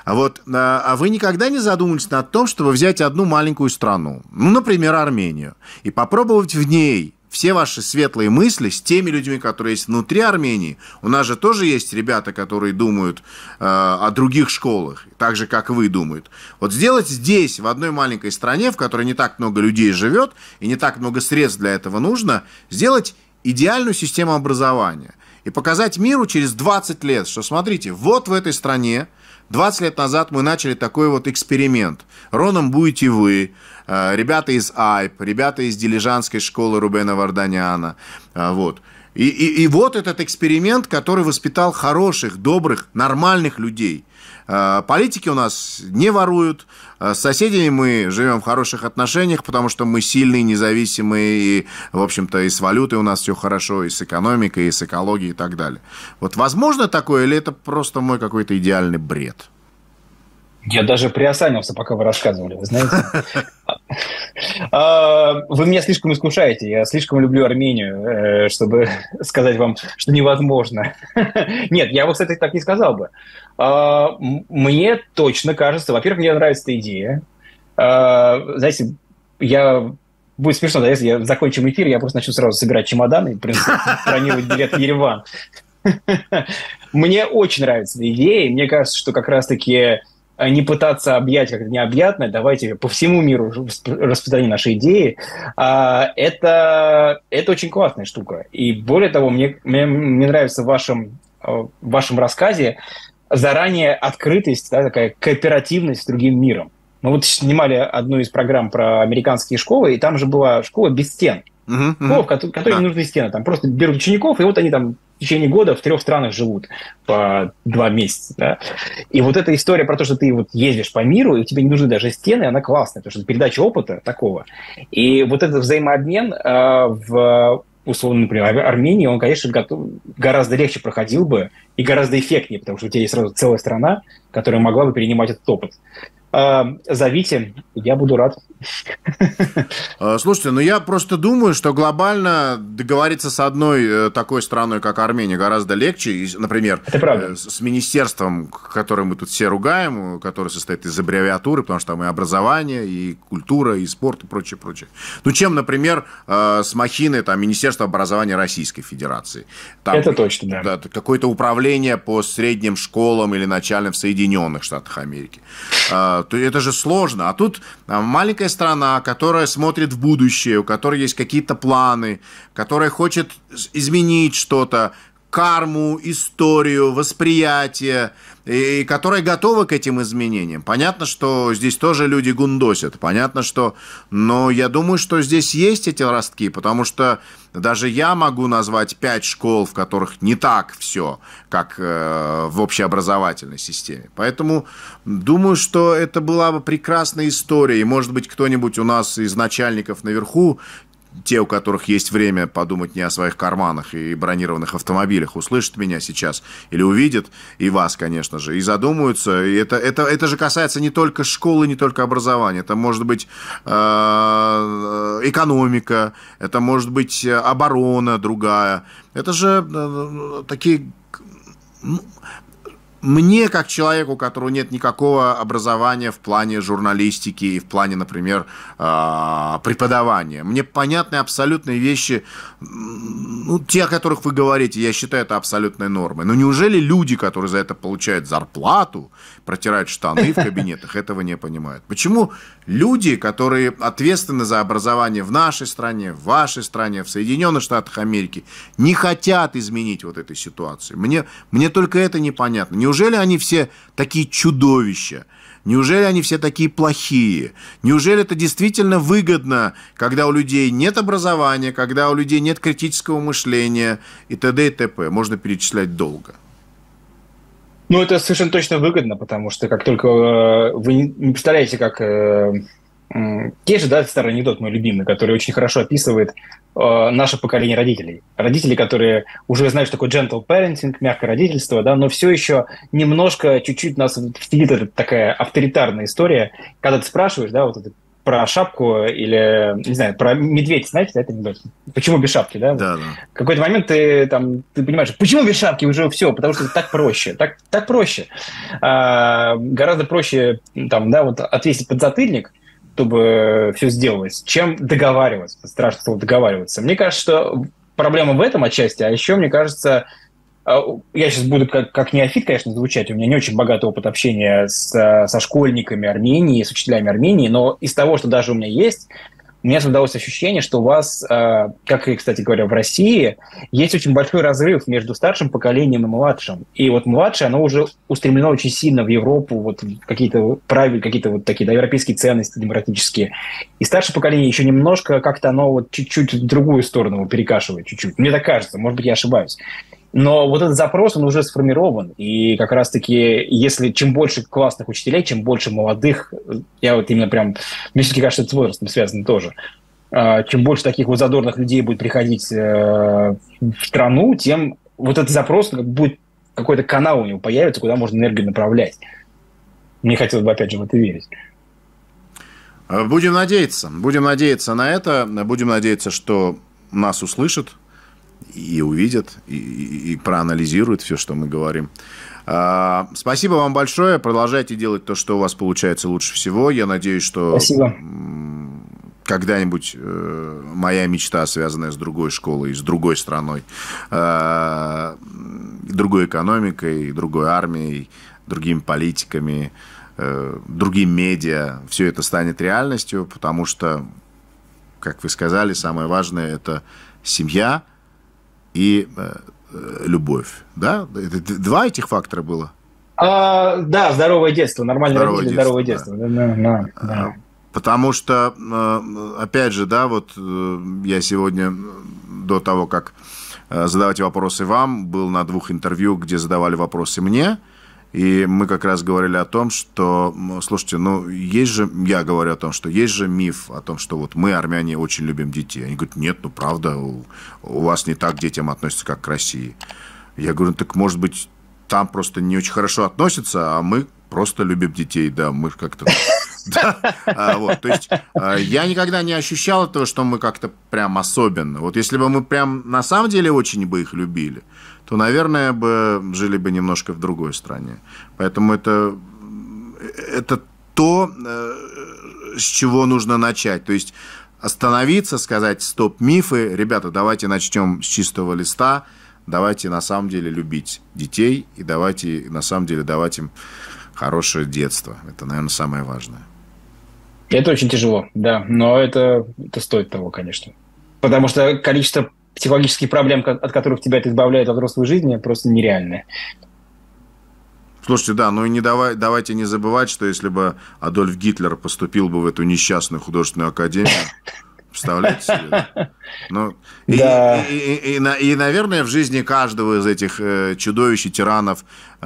Speaker 2: А вы никогда не задумывались над тем, чтобы взять одну маленькую страну, ну, например, Армению, и попробовать в ней все ваши светлые мысли с теми людьми, которые есть внутри Армении? У нас же тоже есть ребята, которые думают о других школах, так же, как вы думают. Вот сделать здесь, в одной маленькой стране, в которой не так много людей живет, и не так много средств для этого нужно, сделать идеальную систему образования. И показать миру через 20 лет, что, смотрите, вот в этой стране 20 лет назад мы начали такой вот эксперимент. Роном будете вы, ребята из АЙП, ребята из дилижанской школы Рубена Варданяна. Вот. И вот этот эксперимент, который воспитал хороших, добрых, нормальных людей. Политики у нас не воруют, с соседями мы живем в хороших отношениях, потому что мы сильные, независимые, и, в общем-то, и с валютой у нас все хорошо, и с экономикой, и с экологией и так далее. Вот возможно такое, или это просто мой какой-то идеальный бред?
Speaker 1: Я даже приосанился, пока вы рассказывали, вы знаете. Вы меня слишком искушаете, я слишком люблю Армению, чтобы сказать вам, что невозможно. Нет, я вот, кстати, так не сказал бы. Мне точно кажется, во-первых, мне нравится эта идея. Знаете, будет смешно, да, если я закончим эфир, я просто начну сразу собирать чемоданы и бронировать билет в Ереван. Мне очень нравится эта идея, и мне кажется, что как раз-таки не пытаться объять как-то необъятное, давайте по всему миру распространим наши идеи. Это очень классная штука. И более того, мне нравится в вашем рассказе заранее открытость, да, такая кооперативность с другим миром. Мы вот снимали одну из программ про американские школы, и там же была школа без стен. Школа, в которой не нужны стены. Там просто берут учеников, и вот они там в течение года в 3 странах живут по 2 месяца. Да? И вот эта история про то, что ты вот ездишь по миру, и тебе не нужны даже стены, она классная, потому что это передача опыта такого. И вот этот взаимообмен в, условно, например, Армении, он, конечно, гораздо легче проходил бы и гораздо эффектнее, потому что у тебя есть сразу целая страна, которая могла бы перенимать этот опыт. Зовите, я буду рад.
Speaker 2: Слушайте, я просто думаю, что глобально договориться с одной такой страной, как Армения, гораздо легче. Например, с министерством, которое мы тут все ругаем, которое состоит из аббревиатуры, потому что там и образование, и культура, и спорт, и прочее, прочее. Чем, например, с махиной Министерства образования Российской Федерации. Там,
Speaker 1: это точно, да.
Speaker 2: Какое-то управление по средним школам или начальным в Соединенных Штатах Америки. Это же сложно. А тут маленькая страна, которая смотрит в будущее, у которой есть какие-то планы, которая хочет изменить что-то, карму, историю, восприятие, и которая готова к этим изменениям. Понятно, что здесь тоже люди гундосят, понятно, что... Но я думаю, что здесь есть эти ростки, потому что даже я могу назвать 5 школ, в которых не так все, как в общеобразовательной системе. Поэтому думаю, что это была бы прекрасная история, и, может быть, кто-нибудь у нас из начальников наверху, те, у которых есть время подумать не о своих карманах и бронированных автомобилях, услышат меня сейчас или увидят, и вас, конечно же, и задумаются. И это же касается не только школы, не только образования. Это может быть экономика, это может быть оборона другая. Это же такие... Мне, как человеку, у которого нет никакого образования в плане журналистики и в плане, например, преподавания, мне понятны абсолютные вещи, те, о которых вы говорите, я считаю это абсолютной нормой. Но неужели люди, которые за это получают зарплату, протирают штаны в кабинетах, этого не понимают? Почему люди, которые ответственны за образование в нашей стране, в вашей стране, в Соединенных Штатах Америки, не хотят изменить вот этой ситуации? Мне только это непонятно. Неужели они все такие чудовища? Неужели они все такие плохие? Неужели это действительно выгодно, когда у людей нет образования, когда у людей нет критического мышления и т.д. и т.п.? Можно перечислять долго.
Speaker 1: Это совершенно точно выгодно, потому что как только вы не представляете, как... Есть же, старый анекдот мой любимый, который очень хорошо описывает наше поколение родителей. Родители, которые уже знают, что такое gentle parenting, мягкое родительство, но все еще немножко, чуть-чуть у нас сидит эта такая авторитарная история, когда ты спрашиваешь, про шапку или, не знаю, про медведя, знаете, это анекдот? Почему без шапки, да?
Speaker 2: Да.
Speaker 1: В какой-то момент ты понимаешь, почему без шапки уже все, потому что так проще, так проще. Гораздо проще, отвесить подзатыльник, чтобы все сделалось, чем договариваться. Страшно слово договариваться. Мне кажется, что проблема в этом отчасти, а еще, мне кажется, я сейчас буду как неофит, конечно, звучать, у меня не очень богатый опыт общения со школьниками Армении, с учителями Армении, но из того, что даже у меня есть, у меня создалось ощущение, что у вас, как и, кстати говоря, в России, есть очень большой разрыв между старшим поколением и младшим. И младшее, оно уже устремлено очень сильно в Европу, какие-то правила, какие-то такие европейские ценности демократические. И старшее поколение еще немножко как-то оно чуть-чуть в другую сторону перекашивает, чуть-чуть. Мне так кажется, может быть, я ошибаюсь. Но этот запрос, он уже сформирован. И как раз-таки, если чем больше классных учителей, чем больше молодых, я именно прям... Мне все-таки кажется, это с возрастом связано тоже. Чем больше таких задорных людей будет приходить в страну, тем этот запрос будет, какой-то канал у него появится, куда можно энергию направлять. Мне хотелось бы, опять же, в это верить.
Speaker 2: Будем надеяться на это. Будем надеяться, что нас услышат и увидят, и проанализируют все, что мы говорим. Спасибо вам большое. Продолжайте делать то, что у вас получается лучше всего. Я надеюсь, что
Speaker 1: Спасибо.
Speaker 2: Когда-нибудь моя мечта, связанная с другой школой, с другой страной, другой экономикой, другой армией, другими политиками, другим медиа, все это станет реальностью, потому что, как вы сказали, самое важное – это семья и любовь. Да? Это 2 этих фактора было?
Speaker 1: Да, здоровое детство. Нормальное родители, здоровое детство. Да.
Speaker 2: Потому что, опять же, я сегодня, до того, как задавать вопросы вам, был на 2 интервью, где задавали вопросы мне, и мы как раз говорили о том, что, слушайте, есть же, я говорю о том, что есть же миф о том, что мы, армяне, очень любим детей. Они говорят, нет, правда, у вас не так к детям относятся, как к России. Я говорю, так, может быть, там просто не очень хорошо относятся, а мы просто любим детей, да, мы как-то... То есть я никогда не ощущал этого, что мы как-то прям особенно. Вот если бы мы прям на самом деле очень бы их любили, то, наверное, бы жили бы немножко в другой стране. Поэтому это то, с чего нужно начать. То есть остановиться, сказать стоп мифы, ребята, давайте начнем с чистого листа, давайте на самом деле любить детей и давайте на самом деле давать им хорошее детство. Это, наверное, самое важное.
Speaker 1: Это очень тяжело, да, но это стоит того, конечно. Потому что количество психологических проблем, от которых тебя это избавляет во взрослой жизни, просто нереальное.
Speaker 2: Слушайте, да, ну и давайте не забывать, что если бы Адольф Гитлер поступил бы в эту несчастную художественную академию, представляете себе? Да? Ну, да. И, наверное, в жизни каждого из этих чудовищ и тиранов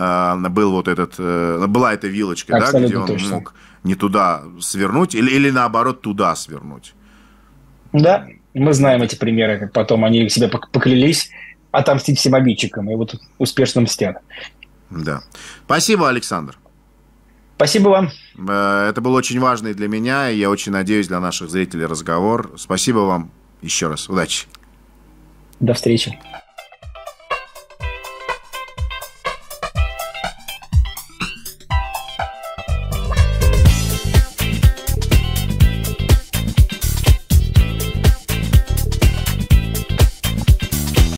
Speaker 2: была эта вилочка, да, где он точно мог не туда свернуть или наоборот туда свернуть. Да, мы знаем эти примеры, как потом они себя поклялись отомстить всем обидчикам, и вот успешно мстят. Да. Спасибо, Александр. Спасибо вам. Это был очень важный для меня, и я очень надеюсь, для наших зрителей разговор. Спасибо вам еще раз. Удачи. До встречи.